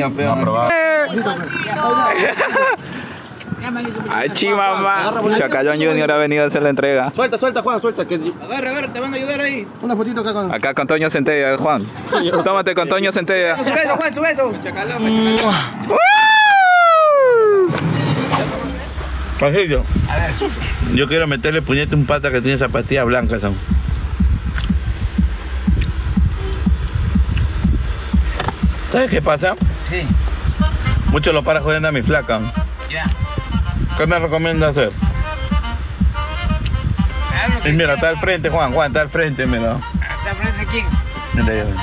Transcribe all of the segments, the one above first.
mío, peón. Ay, chimamá. Chacalón Junior ha venido a hacer la entrega. Suelta, suelta, Juan, suelta. Que... Agarra, te van a ayudar ahí. Una fotito acá con... Acá con Toño Centella, Juan. Tómate con Toño Centella. Su beso, Juan, su beso. Chacalón. Pasillo. Yo quiero meterle puñete a un pata que tiene zapatillas blancas aún. ¿Sabes qué pasa? Sí. Muchos lo para jodiendo a mi flaca. Ya. ¿Qué me recomienda hacer? Y mira, está al frente, Juan, está al frente, mira. ¿Está al frente quién? Mira, ya ve.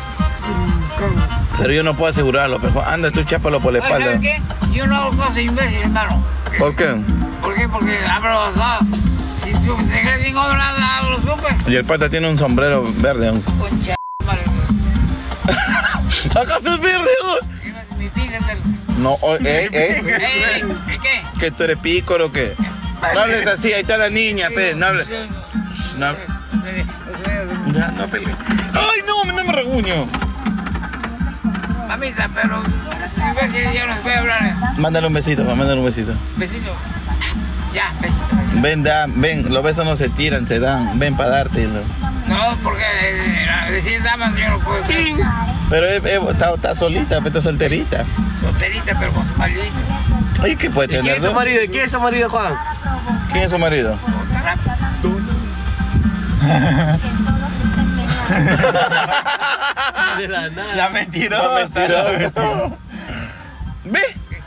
Pero yo no puedo asegurarlo, pero anda tú chápalo por la espalda. ¿Sabes qué? Yo no hago cosas imbéciles, hermano. ¿Por qué? ¿Por qué? Porque hablo basado. Si tú te crees bien nada, lo supe. Y el pata tiene un sombrero verde aún. Concha, madre. ¿Acaso es verde? Llévate mi pica del... No, ¿Qué? ¿Que tú eres pícoro o qué? No hables así, ahí está la niña, pe, no hables. No. Ya, no pelees. ¡Ay, no me reguño! Mamita, pero imbéciles ya no se puede hablar. Mándale un besito, Juan, mándale un besito. Besito. Ya, besito. Ven, ven, los besos no se tiran, se dan. Ven para dártelo. No, porque decir damas yo no puedo hacer. Pero está solita, está solterita. Solterita, pero con su maridito. Oye, ¿qué puede tener? ¿Quién es su marido? ¿Quién es su marido, Juan? ¿Quién es su marido? De la nada. La mentirosa. ¿Ve?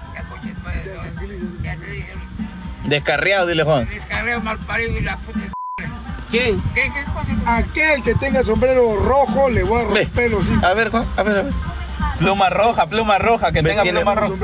Descarriado, dile, Juan. Descarreo mal parido y la puta. ¿Quién? ¿Qué cosa? Aquel que tenga sombrero rojo le voy a romper los hijos. A ver, Juan, a ver. Pluma roja, que Ven, tenga tiene pluma roja.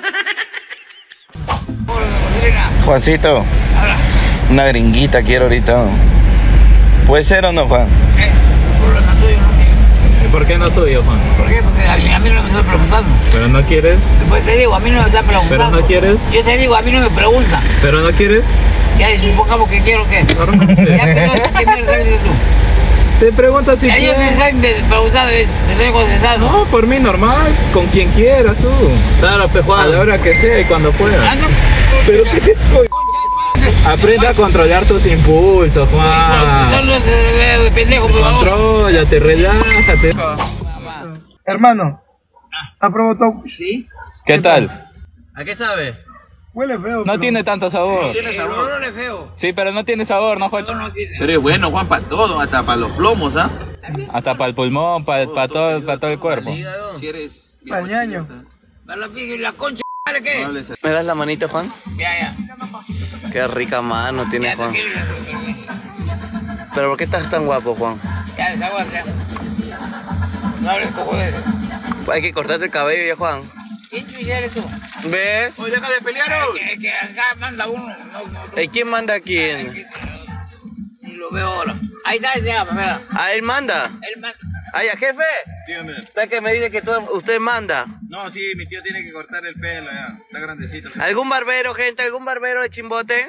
Juancito, una gringuita quiero ahorita. ¿Puede ser o no, Juan? Problema tuyo, no mío. ¿Y por qué no tuyo, Juan? ¿Por qué? Porque a mí no me está preguntando. Pero no quieres. Pues te digo, a mí no me está preguntando. Pero no quieres. Yo te digo, a mí no me preguntan. Pero no quieres. Ya, y supongamos que quiero que. Ya, pero no, ¿qué mierda sabes tú? Te preguntas si Ya, ellos quieres. te saben preguntar, te estoy contestando. No, por mí normal, con quien quieras tú. Claro, pe A Juan. la hora que sea y cuando puedas. Anda. Pero qué te... Aprende a controlar tus impulsos, Juan. Son los de pendejo, por favor. Contrólate, relájate. Hermano, ¿ha probado? ¿Sí? ¿Qué tal? ¿A qué sabe? Huele feo. No pero- tiene tanto sabor. El olor es feo. Sí, pero no tiene sabor, ¿no, Jocho? No tiene. Pero es bueno, Juan, para todo, hasta para los plomos, ¿ah? Hasta para el pulmón, para todo el cuerpo. Si eres... Pa'l ñaño. Para la pica y la concha, ¿vale qué? ¿Me das la manita, Juan? Ya. Qué rica mano tiene Ya, Juan. tranquilo. ¿Pero por qué estás tan guapo, Juan? Ya, desaguanta. No hables cojo de eso. Hay que cortarte el cabello ya, Juan. ¿Quién chucha eres tú? ¿Ves? Oye, deja de pelear, Que acá manda uno. No. ¿Y quién manda a quién? Y lo veo ahora. Ahí está, ese llama, mira. ¿A él manda? Él manda. ¿Ay, a jefe? Dígame. ¿Está que me dice que usted manda? No, sí, mi tío tiene que cortar el pelo ya. Está grandecito. ¿Algún barbero, gente? ¿Algún barbero de Chimbote?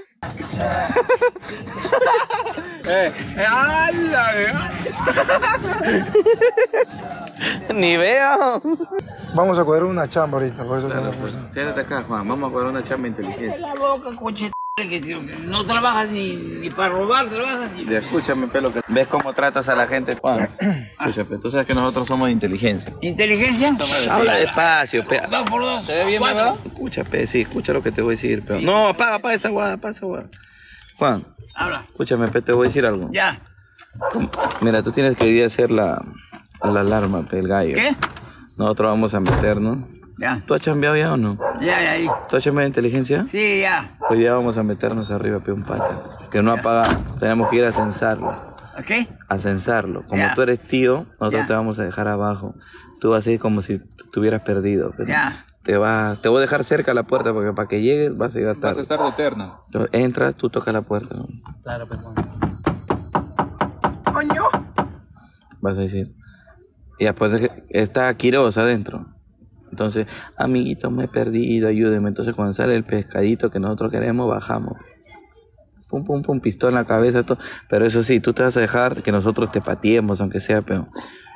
Ni veo. Vamos a cuadrar una chamba ahorita, por eso Claro, que pues, siéntate acá, Juan. Vamos a jugar una chamba de inteligencia. La boca, coche, que no trabajas ni para robar, trabajas ni... Escúchame, pelo, que ves cómo tratas a la gente, Juan. Escúchame, tú sabes que nosotros somos de inteligencia. ¿Inteligencia? Habla despacio, pe. 2 por 2. ¿Se ve bien, verdad? Escucha, pe, sí, escucha lo que te voy a decir, pero... No, apaga esa guada, Juan, Habla. escúchame, pe, te voy a decir algo. Ya. Mira, tú tienes que ir a hacer la alarma, pe, el gallo. ¿Qué? Nosotros vamos a meternos. Ya. ¿Tú has chambeado ya o no? Ya, ahí. ¿Tú has chambeado de inteligencia? Sí, ya. Hoy día vamos a meternos arriba, pe, un pata. Que no ha pagado. Tenemos que ir a censarlo. ¿Ok? A censarlo. Como Ya. tú eres tío, nosotros Ya. te vamos a dejar abajo. Tú vas a ir como si te hubieras perdido. Pero Ya. te voy a dejar cerca la puerta porque para que llegues vas a llegar tarde. Vas a estar de eterno. Entras, tú tocas la puerta. ¿No? Claro, pe Juan. ¡Coño! Vas a decir. Y después está Quiroz adentro. Entonces, amiguito, me he perdido, ayúdeme. Entonces, cuando sale el pescadito que nosotros queremos, bajamos. Pum, pum, pum, pistola en la cabeza, todo. Pero eso sí, tú te vas a dejar que nosotros te pateemos, aunque sea, pero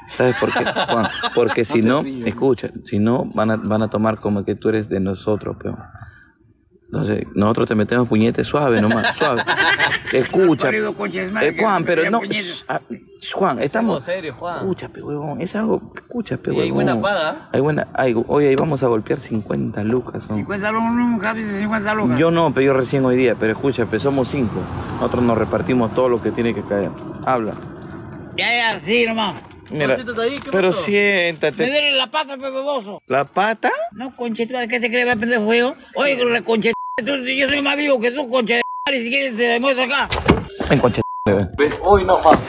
¿Sabes por qué, Juan? Porque si no, escucha, si no van a tomar como que tú eres de nosotros, peón. Entonces, nosotros te metemos puñetes suave nomás, suave. Escucha, Juan, pero no... Juan, estamos... serio, Juan. Escucha, pe, huevón, es algo... Escucha, pe, Y huevón. hay buena paga. Oye, ahí vamos a golpear 50 lucas. ¿No? 50 lucas, nunca dice 50 lucas. Yo no, pero yo recién hoy día, pero escucha, pe, somos 5. Nosotros nos repartimos todo lo que tiene que caer. Habla. Ya, sí, nomás. Mira, Ahí, ¿qué pero pasó? siéntate. Me duele la pata, beboso. ¿La pata? No, conchetumare, ¿qué te crees, va a pendejo juego? Oye, con la conchetumare, yo soy más vivo que tú, conchetumare, y si quieres te demuestro acá. En conche. Uy, no, Juan.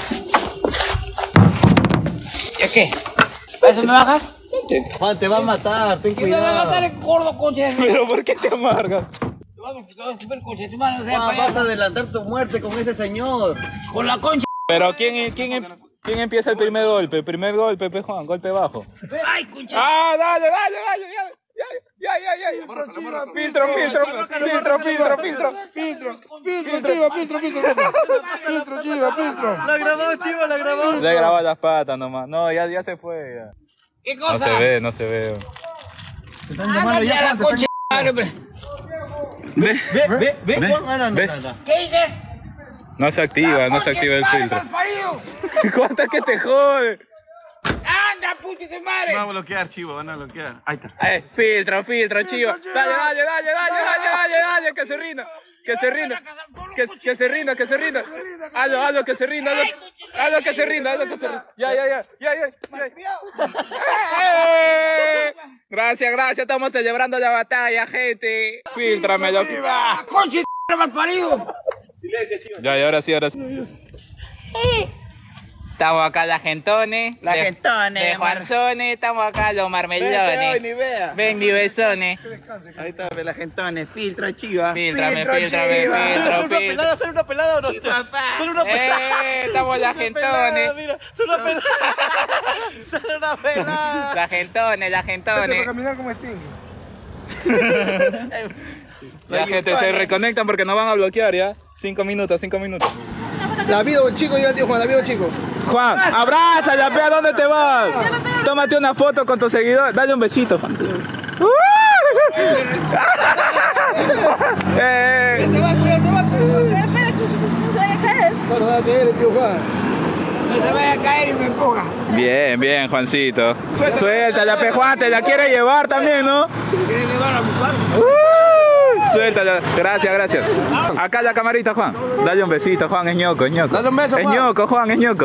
¿Y qué? ¿Para eso me bajas? Juan, te va a matar, ten ¿Qué me va a cuidado. matar el gordo, conchetumare? ¿Pero por qué te amargas? Te vas a escupir, conchetumare, no seas Juan, vas a payaso. adelantar tu muerte con ese señor. Con la concha. Pero ¿quién empieza el primer golpe? El primer golpe, pe Juan, golpe bajo. Ay, concha. ¡Ah, dale! Ya. Filtro. La grabó, chivo, la grabó. Le grabó las patas nomás. No, ya se fue. Ya. ¿Qué cosa? No se ve. Ándate a la concha, hombre. Ve, Juan, Ve. ¿Qué dices? No se activa el filtro. Malparido. ¿Cuántas que te jode? ¡Anda, puta de madre! Van a bloquear, chivo, van a bloquear. Ahí está. Filtro, chivo. Dale, que se rinda. Que se rinda. Hazlo, que se rinda. Ya. Gracias, estamos celebrando la batalla, gente. Filtrame, loco. ¡Concha de malparido! Ya, y ahora sí. Estamos acá las gentones. De Juanzones, estamos acá los marmelones. Ven, ni besones. Ahí está, la gentones, filtra, chiva. Filtrame. ¿Son una pelada o no? Son una pelada. Estamos las gentones. Mira, son una pelada. Son una pelada. Las gentones. Para caminar como Sting. La gente se reconectan porque nos van a bloquear ya. 5 minutos. La vida, chico, diga tío Juan, la vida, chico. Juan, abrázala, ve a dónde te vas. Tómate una foto con tu seguidor. Dale un besito, Juan. Bueno, va a caer, tío Juan. No se vaya a caer y me empuja. Bien, Juancito. Suéltala, pe Juan, te la quiere llevar también, ¿no? ¿Quieres llevar a buscar? Suéltala, gracias. Acá la camarita, Juan. Dale un besito, Juan, es ñoco. Dale un beso, Es Juan. ñoco, Juan, es ñoco.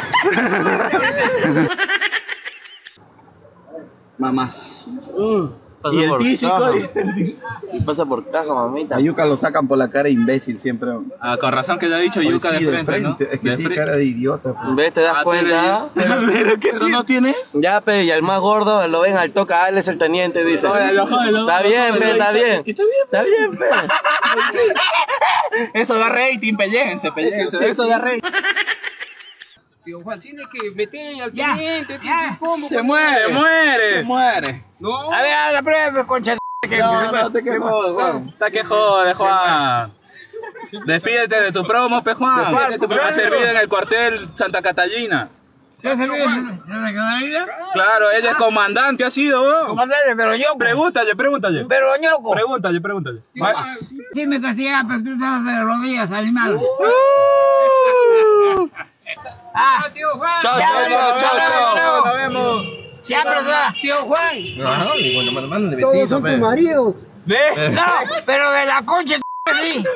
Mamás. Y el tísico. Y pasa por caja, mamita. A Yuca lo sacan por la cara imbécil siempre. Ah, con razón que le ha dicho Yuca de frente, ¿no? Es que tiene cara de idiota. Pues. ¿Ves? ¿Te das cuenta? ¿Pero no tienes? Ya, pe, y al más gordo lo ven al toca, él es el teniente, dice. Está bien, pe, está bien. Está bien, pe. Eso da rating, pelléjense. Eso da rating. Tío Juan, tienes que meter al Ya, teniente, ya. ¿cómo? Se muere. No. A ver, a la prueba, concha. No te quejes, Juan. Está que jode, Juan. Despídete de tu promo, pe Juan. Ha servido en el cuartel Santa Catalina. ¿Ya se ve en la canalina? Claro, ella es comandante, ha sido, ¿no? Comandante, pero yo. Pregúntale. Pero ñoco. Pregúntale. Dime castigar, pero tú estás de rodillas, animal. Ah, Tío Juan. Chao. Nos vemos. Ya, pero Tío Juan. Todos son tus maridos. no, pero de la concha, sí.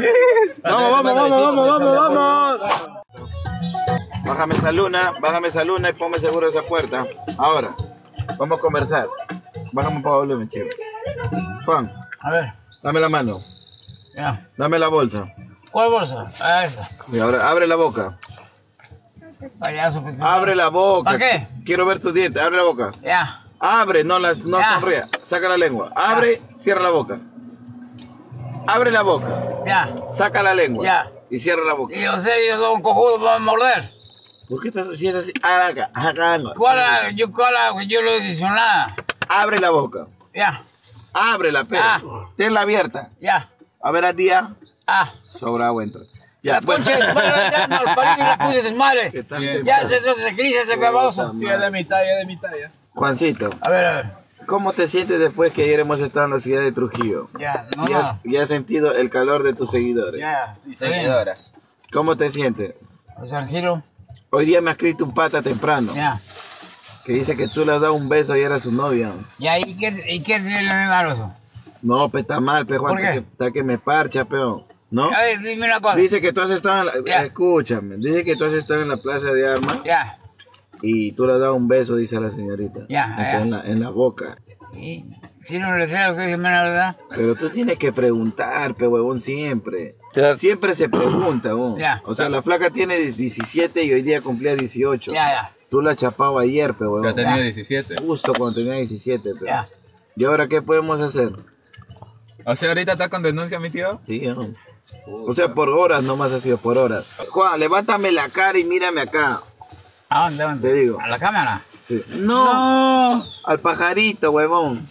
Vamos. Bájame esa luna y ponme seguro esa puerta. Ahora, vamos a conversar. Bájame un poco de volumen, chico. Juan, A ver, dame la mano. ya. Dame la bolsa. ¿Cuál bolsa? Ah, esa. Y ahora, abre la boca. Payaso, pues. Abre la boca. ¿Para qué? Quiero ver tus dientes. Abre la boca. Ya. Abre, no Ya. sonría. Saca la lengua. Abre, cierra la boca. Abre la boca. Ya. Saca la lengua. Ya. Y cierra la boca. Y yo sé, yo soy un cojudo para morder. ¿Por qué si es así? Acá. ¿Cuál hago? Yo no he dicho nada. Abre la boca. Ya. Ábrela, pero. Ah. Tenla abierta. Ya. A ver, a día. Ah. Sobra agua entra. La concha de tu madre, ya malparido y le puse sus madres. Ya, entonces se grisa ese baboso. Sí, es de mi talla, es de mi talla. Juancito, A ver. ¿cómo te sientes después que ayer hemos estado en la ciudad de Trujillo? Ya, no, ¿Y has sentido el calor de tus seguidores? Ya, Sí, seguidoras. ¿Cómo te sientes? pues tranquilo. Hoy día me ha escrito un pata temprano Ya. que dice que tú le has dado un beso y era su novia. Ya, ¿y qué tiene de malo eso? No, pe, está mal, pe, Juan, ¿Por qué? está que me parcha, peón. ¿No? A ver, dime una cosa. Dice que tú has estado en la... Ya. Escúchame, dice que tú has estado en la plaza de armas Ya. y tú le has dado un beso, dice la señorita. Ya, Entonces, en la boca. Y si no le sé lo que dice, la verdad. Pero tú tienes que preguntar, pe, huevón, siempre. Claro. Siempre se pregunta, huevón. Ya. O sea, la flaca tiene 17 y hoy día cumplía 18. Ya. Tú la chapaba ayer, pe, Ya huevón. tenía 17. Justo cuando tenía 17, pe. Ya. ¿Y ahora qué podemos hacer? O sea, ahorita está con denuncia mi tío. Sí, huevón. O sea, por horas nomás ha sido, por horas. Juan, levántame la cara y mírame acá. ¿A dónde? Te digo. ¿A la cámara? Sí. No, al pajarito, huevón.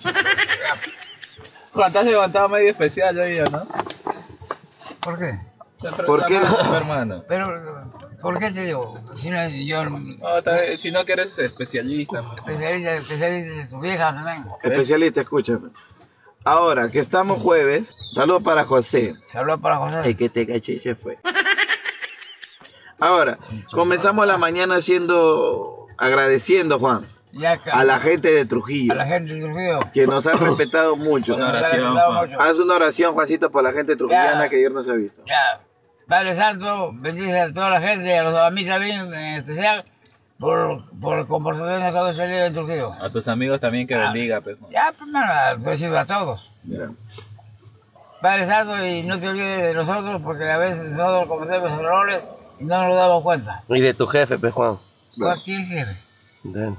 Juan, te has levantado medio especial hoy, ¿no? ¿Por qué? ¿Por qué? Hermano. Pero, ¿por qué te digo? Si no, yo No, si no que eres especialista. especialista de tu vieja también. Especialista, escúchame. Ahora que estamos jueves, saludo para José. Se habló para José. El que te caché y se fue. Ahora, comenzamos la mañana agradeciendo, Juan, Ya, a la gente de Trujillo, a la gente de Trujillo. que nos ha respetado mucho. Una oración, Le ha dado Juan. mucho. Haz una oración, Juancito, por la gente trujillana Ya. que ayer nos ha visto. Ya. Padre Santo, bendice a toda la gente, a mí también en especial, por el comportamiento que ha salido de Trujillo. A tus amigos también que bendiga, pues. Ya, pues, hermano, decirlo a todos. Mira. Padre Santo, y no te olvides de nosotros, porque a veces nosotros cometemos errores y no nos damos cuenta. Y de tu jefe, pe Juan. ¿Quién jefe? Bien.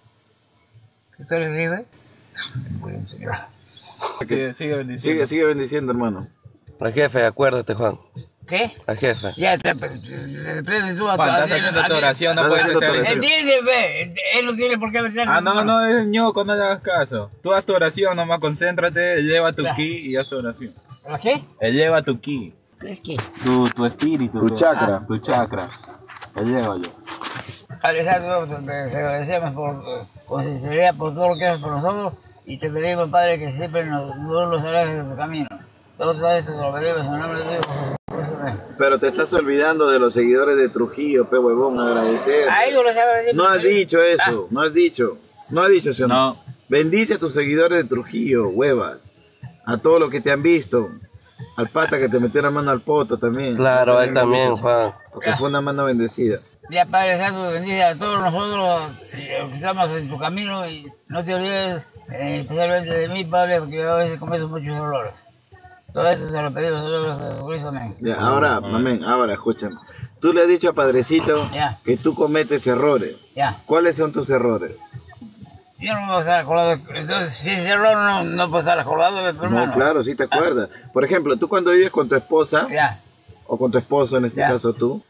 ¿Que tú eres jefe? Muy bien, señor. Sigue bendiciendo. Sigue bendiciendo, hermano. Al jefe, acuérdate, Juan. ¿Qué? Al jefe. Ya, te prendes tú a Juan, estás haciendo tu oración, no Estás puedes haciendo tu estar... oración. ¿Entiendes, ve? Él no tiene por qué meterse. Ah, no, es ñoco, no le hagas caso. Tú haz tu oración, nomás concéntrate, eleva tu Ya. ki y haz tu oración. ¿La qué? Eleva tu ki, ¿Qué es qué? tu espíritu. Tu chakra. Tu chakra. Elévalo. Padre Santo, te agradecemos con sinceridad por todo lo que haces por nosotros y te pedimos, Padre, que siempre nos alejes de tu camino. Todo esto te lo pedimos en el nombre de Dios. Pero te estás olvidando de los seguidores de Trujillo, pe huevón, agradecer. A ellos les sabe decir. No has dicho eso, no has dicho. No has dicho, ¿sí o no? No. Bendice a tus seguidores de Trujillo, huevas. A todos los que te han visto. Al pata que te metió la mano al poto también. Claro, a él también, Juan. Porque fue una mano bendecida. Ya, Padre Santo, bendice a todos nosotros que estamos en tu camino y no te olvides especialmente de mí, Padre, porque yo a veces cometo muchos errores. Todo esto se lo pedimos en el nombre de Jesucristo, amén. Ya, ahora, amén, ahora escúchame. Tú le has dicho a Padrecito Ya. que tú cometes errores. Ya. ¿Cuáles son tus errores? Yo no voy a estar acordado. Entonces, si es error, no puedo estar acordado, pero hermano. No, claro, sí te acuerdas. Por ejemplo, tú cuando vives con tu esposa, Ya. o con tu esposo, en este Ya. caso tú,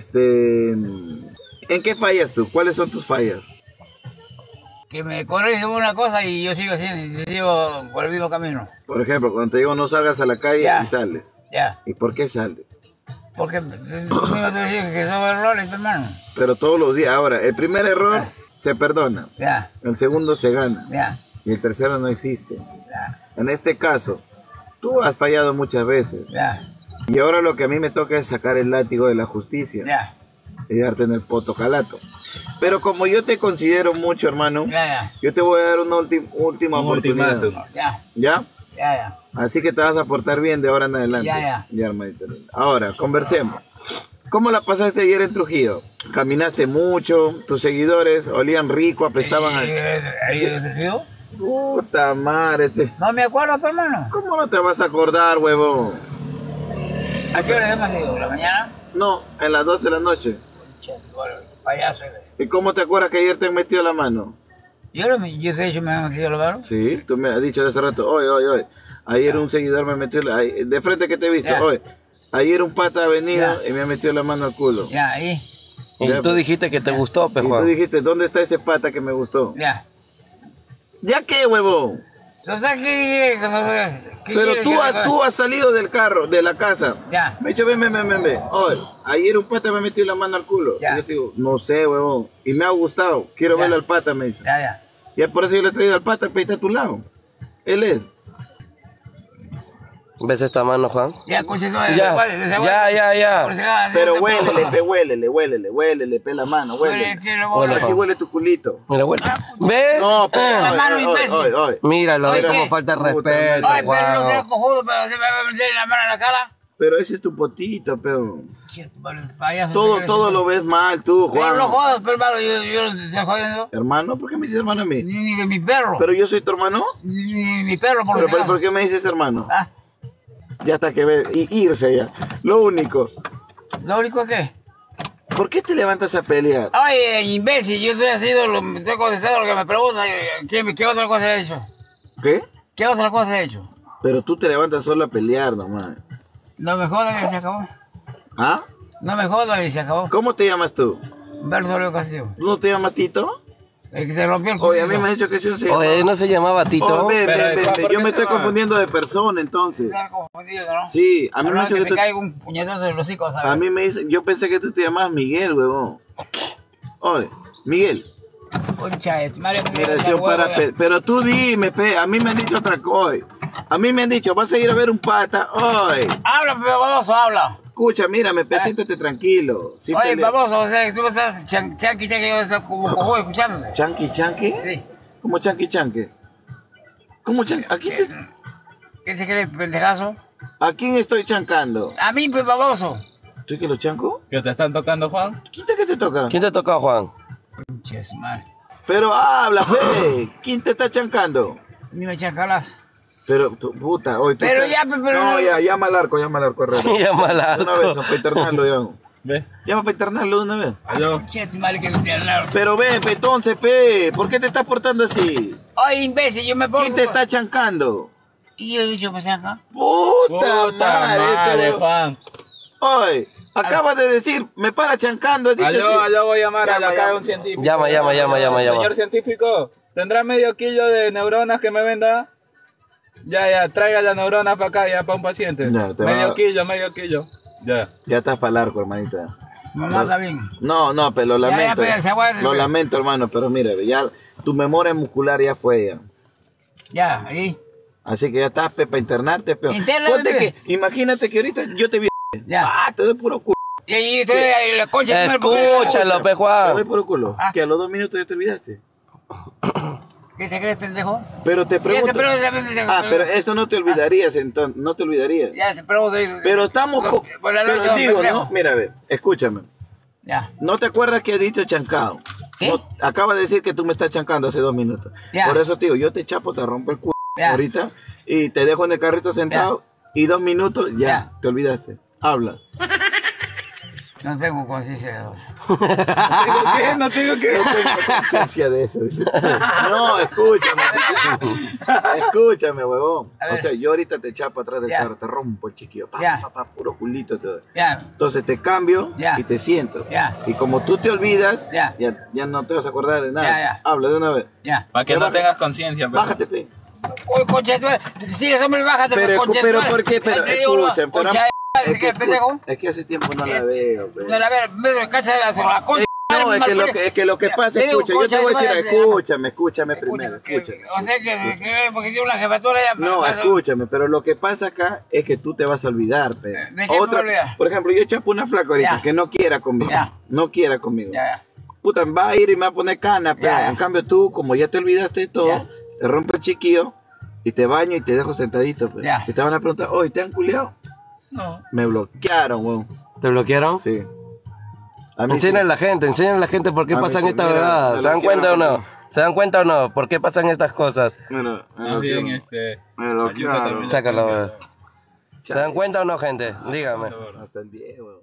¿en qué fallas tú? ¿Cuáles son tus fallas? Que me corrigen una cosa y yo sigo haciendo, yo sigo por el mismo camino. Por ejemplo, cuando te digo no salgas a la calle Ya. y sales. Ya. ¿Y por qué sales? Porque tú mismo te decís que son errores, hermano. Pero todos los días. Ahora, el primer error se perdona. Ya. El segundo se gana. Ya. Y el tercero no existe. Ya. En este caso, tú has fallado muchas veces. Ya. Y ahora lo que a mí me toca es sacar el látigo de la justicia. Ya. Y darte en el poto calato. Pero como yo te considero mucho, hermano, Ya. yo te voy a dar una última Un oportunidad. ultimátum. Ya. ¿Ya? Ya. Así que te vas a portar bien de ahora en adelante. Ya. hermanito. Ahora, conversemos. ¿Cómo la pasaste ayer en Trujillo? ¿Caminaste mucho? ¿Tus seguidores olían rico, apestaban a... ¿Ahí decidió? Puta madre. No me acuerdo, pues, hermano. ¿Cómo no te vas a acordar, huevón? ¿A qué hora hemos ido? ¿La mañana? No, en las 12 de la noche. Che, bueno, payaso eres. ¿Y cómo te acuerdas que ayer te han metido la mano? Yo te he dicho me han metido la mano. Sí, tú me has dicho de hace rato, oye. Ayer un seguidor me metió, de frente que te he visto, Ya. oye. Ayer un pata ha venido Ya. y me ha metido la mano al culo. Ya, ahí. Y tú dijiste que te gustó, pe Y tú Juan. dijiste, ¿dónde está ese pata que me gustó? Ya. ¿Ya qué, huevón? Total, ¿qué Pero tú has salido del carro, de la casa. Ya. Me he dicho, ven. Oye, ayer un pata me metió la mano al culo. Ya. Y yo te digo, no sé, huevón. Y me ha gustado. Quiero verle al pata, me dicho. Ya. Y es por eso yo le he traído al pata, pero está a tu lado. Él es. ¿Ves esta mano, Juan? Ya, coche, Ya. Pero huélele, pe la mano, huele. Así huele tu culito. Mira, bueno. ¿Ves? No, pero La mano, imbécil. Míralo, Oye, ve cómo ¿qué? falta Puta respeto, Ay, pero no Juan. sea cojudo, pero se me va a meter la mano en la cara. Pero ese es tu potito, pero. Payaso. Todo lo ves mal tú, Pero Juan. no jodas, pero hermano, yo no te estoy jodiendo. Hermano, ¿por qué me dices hermano a mí? Ni de mi perro. Pero yo soy tu hermano. Ni mi perro, por Pero si acaso. ¿por qué me dices hermano? Ah, Ya hasta que ves, y irse ya. Lo único. ¿lo único que? ¿Por qué te levantas a pelear? Oye, imbécil, yo estoy contestando lo que me preguntan. ¿Qué otra cosa he hecho? ¿Qué? ¿Qué otra cosa he hecho? Pero tú te levantas solo a pelear nomás. No me jodas que se acabó. ¿Ah? No me jodas que se acabó. ¿Cómo te llamas tú? Verso de ocasión. ¿Tú no te llamas Tito? El que se rompió el Oye, a mí cuchillo. me han dicho que sí se llama. Oye, ¿no se llamaba Tito? Oh, ven. ¿por Yo qué me te estoy vas? confundiendo de persona entonces. Estás confundido, ¿no? Sí, a mí me han dicho que que te tú... caiga un puñetazo en los hocico, ¿sabes? A mí me dicen, yo pensé que tú te llamabas Miguel, huevón. Oye, Miguel, Concha, madre mira, si yo pero tú dime, a mí me han dicho otra cosa. A mí me han dicho, vas a ir a ver un pata, oye. Habla, baboso, habla. Escucha, mírame, siéntate tranquilo. Sin Oye, pelear. baboso, o sea, tú estás chanqui, yo estoy como cojudo escuchándote. ¿Chanqui? Sí. ¿Cómo chanqui? ¿Cómo chanqui? ¿Qué se cree, pendejazo? ¿A quién estoy chancando? A mí, pues, baboso. ¿Tú que lo chanco? ¿Que te están tocando, Juan? ¿Quién te toca? ¿Quién te tocó, Juan? Conches, madre. Pero habla, fe. ¿Quién te está chancando? Ni me chacalas. Pero, puta, hoy tú Pero estás- ya, pero No, no. ya, llama al arco, correcto. Llámala. De una vez, para internarlo, ya. ¿Ves? Llama para internarlo de una vez. Aló. Conches, madre, que no te hablaron. Pero ve, entonces, ¿por qué te estás portando así? Oye, imbécil, yo me pongo. ¿Quién te está chancando? Y yo he dicho, pues, acá. Puta madre, madre, Juan. Oye, acabas de decir, me para chancando, has dicho Aló, así. voy a llamar a Llama, acá de llama. un científico. Llama. Señor científico, ¿tendrá medio kilo de neuronas que me venda? Ya, traiga las neuronas para acá, ya para un paciente. Ya, te medio va- kilo. Ya. Ya estás para el arco, hermanita. Mamá está bien. No, pero lo Ya, lamento. pero se aguanta, Lo pero- lamento, hermano, pero mira, ya tu memoria muscular ya fue ya. Ya, ahí. Así que ya estás para internarte, pero. Internamente. Ponte que, imagínate que ahorita yo te vi. Ya. Te doy puro culo. Y ahí estoy ahí, la concha. de tu madre, Escúchalo, pe, Te doy Juan. puro culo. Ah. Que a los 2 minutos ya te olvidaste. ¿Qué te crees, pendejo? Pero te pregunto. pero pendejo. Pero eso no te olvidarías entonces, no te olvidarías. Ya, se pregunta. Pero estamos con. Por la Pero noche, digo, pendejo. ¿no? Mira, ve, escúchame. Ya. ¿No te acuerdas que has dicho chancado? ¿Qué? No, acaba de decir que tú me estás chancando hace 2 minutos. Ya. Por eso, tío, yo te chapo, te rompo el culo Ya. ahorita y te dejo en el carrito sentado y 2 minutos ya, Ya. te olvidaste. Habla. No tengo conciencia. ¿Qué? No tengo que. No tengo conciencia de eso. Dice. No, escúchame. Escúchame, huevón. A ver. O sea, yo ahorita te chapo atrás del Ya. carro, te rompo el chiquillo. Ya. Puro culito te doy. Ya. Entonces te cambio Ya. y te siento. Ya. Y como tú te olvidas, Ya. ya no te vas a acordar de nada. Ya. Habla de una vez. Ya. Para que Ya no baja. tengas conciencia, pero. Bájate, fe. Oye, concha, tú. Si eres hombre, bájate. Pero, concha, pero tú. ¿por qué? Pero Te digo, escuchen, pero concha, es ¿qué pendejo? es que hace tiempo no la veo. pe. No, a ver, me cacha la concha. No, es que lo que pasa, Te digo, escucha, yo te concha, voy a decir, madre, escúchame primero, escúchame. O sea que porque tiene una jefatura ya. No, escúchame, pero lo que pasa acá es que tú te vas a olvidar, pe. ¿De qué me voy a olvidar? Por ejemplo, yo chapo una flaca ahorita Ya. que no quiera conmigo, Ya. no quiera conmigo. Ya. Puta, va a ir y me va a poner cana, pero Ya. en cambio tú, como ya te olvidaste de todo, Ya. te rompe el chiquillo y te baño y te dejo sentadito, pe. Ya. Y te van a preguntar, oye, ¿te han culiado? No. Me bloquearon, weón. ¿Te bloquearon? Sí. A mí sí. Enséñale a la gente por qué A mí pasan sí, estas mira, bebadas. me ¿Se dan cuenta o bloquearon. no? ¿Se dan cuenta o no? ¿Por qué pasan estas cosas? Mira, Más bien, Me lo ayuda claro. también. Sácalo, bebé. ¿Se dan cuenta o no, gente? Dígame. Hasta el 10, weón.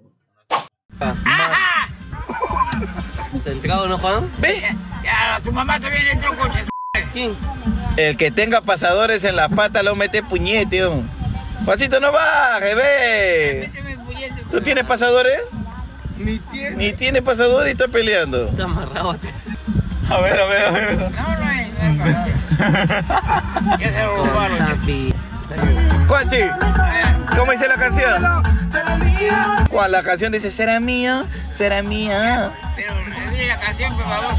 ¿Te entrado, no, Juan? Ya, tu mamá también entró, concha. ¿Quién? El que tenga pasadores en la pata lo mete puñete, tío. Juancito, no baje, ve. ¿Tú tienes pasadores? Ni tiene pasadores y está peleando. Está amarrado. A ver. No, no hay. Ya se lo robaron. Juanchi, ¿cómo dice la canción? Juan, la canción dice, será mía, será mía. Pero dice la canción, por favor.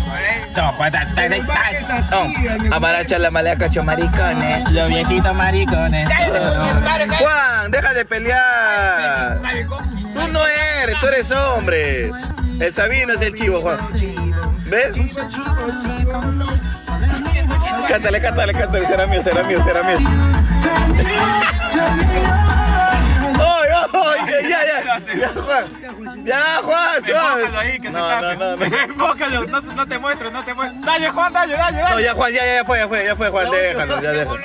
Amaracha la malaca, maricones. Los viejitos maricones. Juan, deja de pelear. Tú no eres, tú eres hombre. El Sabino es el chivo, Juan. ¿Ves? Cántale, cántale, cántale. Será mío, será mío, será mío. ¡Ay, ay! Ya, Juan. Ya, Juan, suave. No. Enfócalo, no te muestro, no te muestro. Dale, Juan, dale. No, ya, Juan, ya fue, Juan. Déjalo, ya déjalo.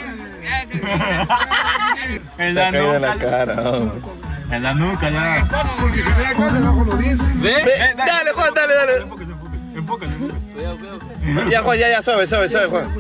En la Caída la nuca. cara, hombre. En la nuca, ya. Porque se vea acá debajo los dientes. Ve, dale, Juan, dale. Enfócalo. Ya, Juan, ya, suave, Juan.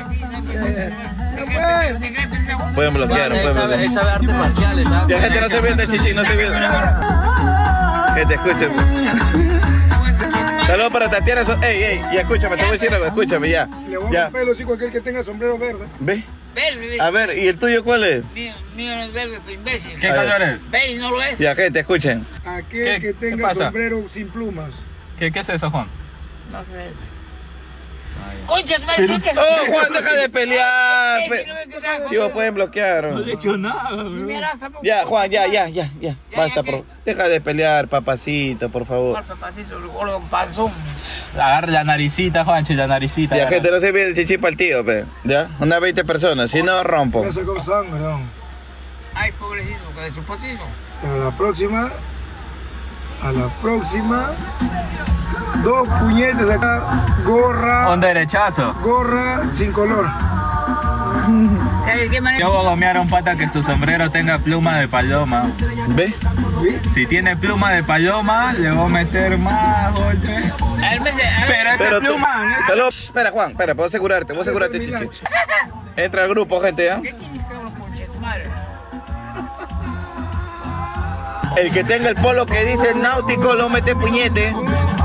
Pueden bloquear, Él sabe artes marciales, ¿sabes? Ya, gente, no se viene, chichi, no se viene. Que te escuchen. Saludos para Tatiana. Ey, ya escúchame, te voy a decir algo, escúchame, ya. Le voy a Ya. romper el hocico a aquel que tenga sombrero verde. ¿Ve? Verde, A ver, ¿y el tuyo cuál es? mío no es verde, pues imbécil. ¿Qué color es? ¿Veis? No lo es. Ya, gente, escuchen. Aquel que ¿Qué tenga pasa? sombrero sin plumas. ¿Qué es eso, Juan? No sé. Conchas, madre, Oh, Juan, deja de pelear. Chicos, pueden bloquear. No le he hecho nada, Ya, Juan, ya. Basta, deja de pelear, papacito, por favor. Papacito, el gordo panzón. Agarra la naricita, Juanchi, la naricita. Ya, gente, no se viene el chichi para el tío, pe. Ya, unas 20 personas, si no, rompo. Ya sacó sangre, ¿no? Ay, pobrecito, que de su potito. A la próxima, 2 puñetes acá, Un derechazo. gorra sin color. ¿Sabes qué manera? Yo voy a gomear a un pata que su sombrero tenga pluma de paloma. ¿Ve? Si tiene pluma de paloma, le voy a meter más golpe. Pero ese Pero tú- pluma, Salud. Espera, Juan, espera, puedo asegurarte, chichi. Entra al grupo, gente, ¿ya? ¿Qué tienes que hablar con tu madre? El que tenga el polo que dice náutico lo mete puñete.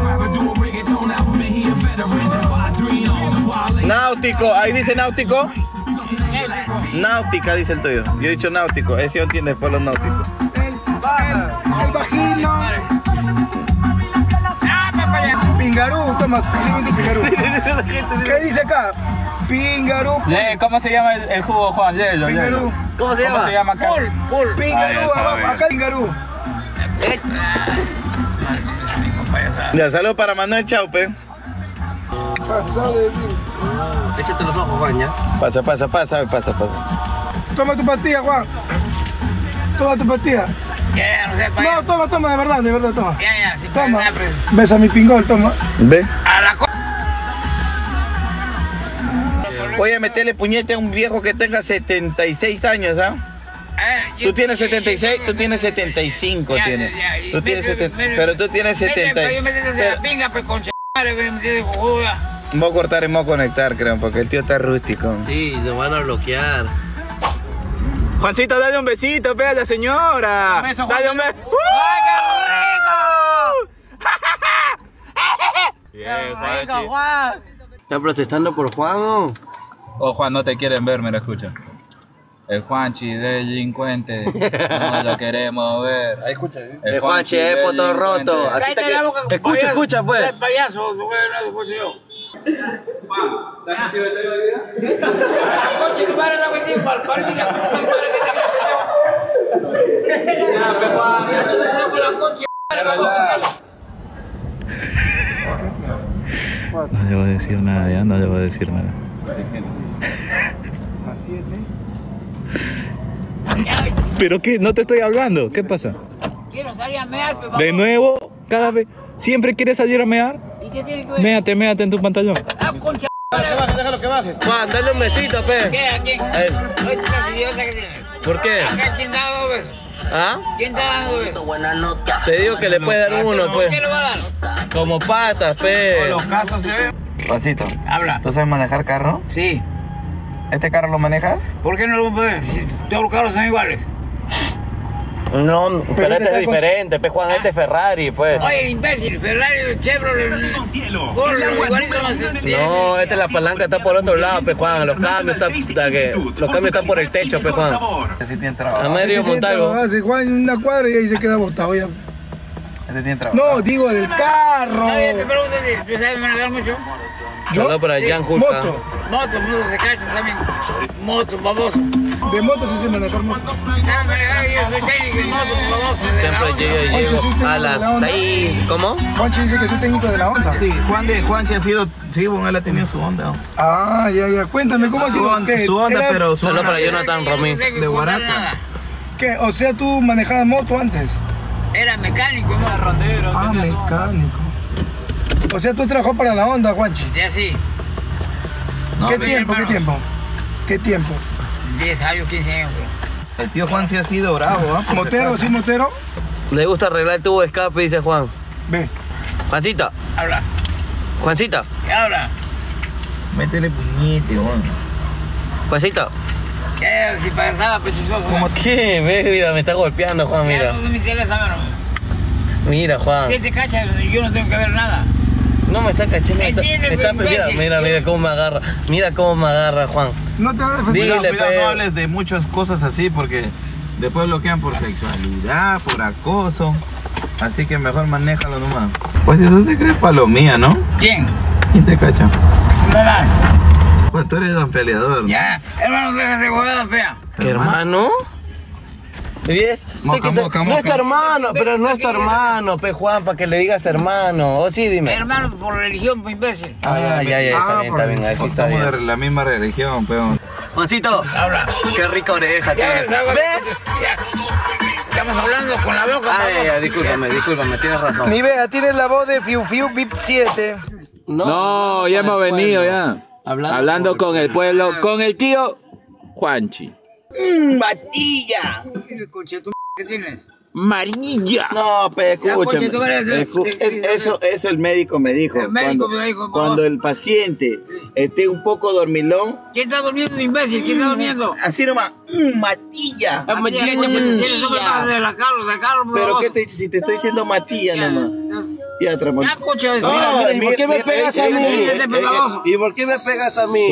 Náutico, ahí dice náutico. Náutica dice el tuyo. Yo he dicho náutico, ese no tiene el polo náutico. El vagino. Pingarú, toma, siguiente pingarú. ¿Qué dice acá? Pingarú. ¿Cómo se llama el jugo, Juan? Léelo. Pingarú. ¿Cómo se ¿Cómo se llama acá? Pingarú, ya sabe. acá pingarú. Ya, saludos para Manuel Chaupe. Échate los ojos, Juan, ya. Pasa. Toma tu pastilla, Juan. Toma tu pastilla. Ya, no sé, para No, toma, de verdad, toma. Ya, si Toma. puedes, pues. Besa mi pingol, toma. ¿Ve? A la co... Voy a meterle puñete a un viejo que tenga 76 años, ¿ah? Tú tienes 76, tú tienes 75, tienes. Tú tienes 70, pero tú tienes 70. Yo me metí la pinga, pues, concha madre, me metí de cojuda. Voy a cortar y voy a conectar, creo, porque el tío está rústico. Sí, nos van a bloquear. Juancito, dale un besito, ve a la señora. Dale un beso. ¡Ay, qué rico! Bien, Juanchi. ¿Están protestando por Juan o? Oh, Juan, no te quieren ver, me lo escuchan. El Juanchi delincuente, no lo queremos ver. Ahí escucha. El Juanchi es poto roto. Así Cállate la boca, Escucha, payaso. pues. Es payaso, porque no escucho yo. Juan, ¿la actividad de hoy día? Concha, tu madre la metí para el parque y la puta madre que te metió. Con la concha madre, vamos a comer. No le voy a decir nada, ya no le voy a decir nada. A 7. ¿Pero qué? No te estoy hablando. ¿Qué pasa? Quiero salir a mear, pues, vamos. De nuevo, cada vez. ¿Siempre quieres salir a mear? ¿Y qué tiene que ver? Méate en tu pantalón. Ah, concha madre. Déjalo que baje. Juan, dale un besito, pe. ¿Qué? ¿A quién? A él. No, esta es idiota que tienes. ¿Por qué? Acá, ¿quién está dando besos? ¿Ah? ¿Quién está dando besos? Te digo que le puede dar uno, ¿Por pues. qué lo va a dar? Como patas, pe. casos se ven. Juancito, Habla. ¿tú sabes manejar carro? Sí. ¿Este carro lo manejas? ¿Por qué no lo voy a poder? Si todos los carros son iguales. No, pero este es diferente, pues Juan, este es Ferrari, pues. Oye, imbécil, Ferrari, Chevrolet, igualito no se tiene. No, esta es la palanca, está por otro lado, pues Juan. Los cambios están por el techo, pues Juan. Así tiene trabajo. Amerio Montalvo. Hace Juan una cuadra y ahí se queda botado ya. Ese tiene trabajo. No, digo del carro. No, yo te pregunto, ¿tú sabes manejar mucho? Solo para Jan Hulka. Moto. Moto se cacha también. Moto, baboso. De moto sí se manejar moto. ¿Sabes manejar? Yo soy técnico de moto, baboso. Siempre llego a las 6. ¿Cómo? Juanchi dice que soy técnico de la onda. Sí, Juanchi ha sido, sí, bueno, él ha tenido su onda. Ah, ya. Cuéntame, ¿cómo ha sido? ¿Qué? Su onda, ¿Eras- pero su Solo onda. para Jonathan Romín. De Guaraca. ¿Qué? O sea, tú manejabas moto antes. Era mecánico, ¿no? Ah, mecánico. O sea, tú trabajó para la onda, Juanchi. Ya sí, No, ¿Qué ve, tiempo? hermano. ¿Qué tiempo? ¿Qué tiempo? 10 años, 15 años, bro. el tío Juan sí ha sido bravo, ¿ah? ¿Motero? ¿Sí, motero? Le gusta arreglar el tubo de escape, dice Juan. Ve. Juancita, Habla, Juancita, habla. Métele puñete, Juan. Juancita. Ya, si pasaba pechuzoso. ¿Cómo qué? Ve, mira, me está golpeando, Juan, Ya mira. no me interesa, mano. Mira, Juan. Si te cachas, yo no tengo que ver nada. No me está cachando. ¿Me entiendes, Mira cómo me agarra. Mira cómo me agarra, Juan. No te vas a defender. Dile, Cuidado, pe. no hables de muchas cosas así porque después bloquean por sexualidad, por acoso. Así que mejor manéjalo nomás. Pues eso se cree palomía, ¿no? ¿Quién? ¿Quién te cacha? Mamá. Pues tú eres don peleador, ¿no? Ya, hermano, déjate de huevada, fea. ¿Qué hermano? ¿Ves? Moca, moca, no es tu moca. hermano, pero no es tu hermano, pe Juan, para que le digas hermano. O sí, dime. Hermano, por religión, pues, imbécil. Ah, ya, está bien, ahí sí está Somos bien. de la misma religión, peón. Juancito, Habla. qué rica oreja Ya, tienes. salgo. ¿Ves? Ya. Estamos hablando con la boca, Ah, baboso. ya, discúlpame, tienes razón. Ni vea, tienes la voz de Fiu Fiu Bip 7. No, ya hemos venido ya. Hablando con el pueblo, con el tío Juanchi. ¡Matilla! ¿Qué concha tu que tienes? Marilla. No, pe, escúchame. coche, tú eres- Eso el médico me dijo. El médico me dijo, cuando vamos. el paciente esté un poco dormilón, ¿Quién está durmiendo, imbécil? ¿Quién está durmiendo? así nomás, matilla. Matilla, tienes sobre la de la Carlos, Pero baboso. qué te, si te estoy diciendo matilla nomás. Ya, tramón. Ya, coche, ¿y por qué me pegas a mí? baboso. ¿Y por qué me pegas a mí?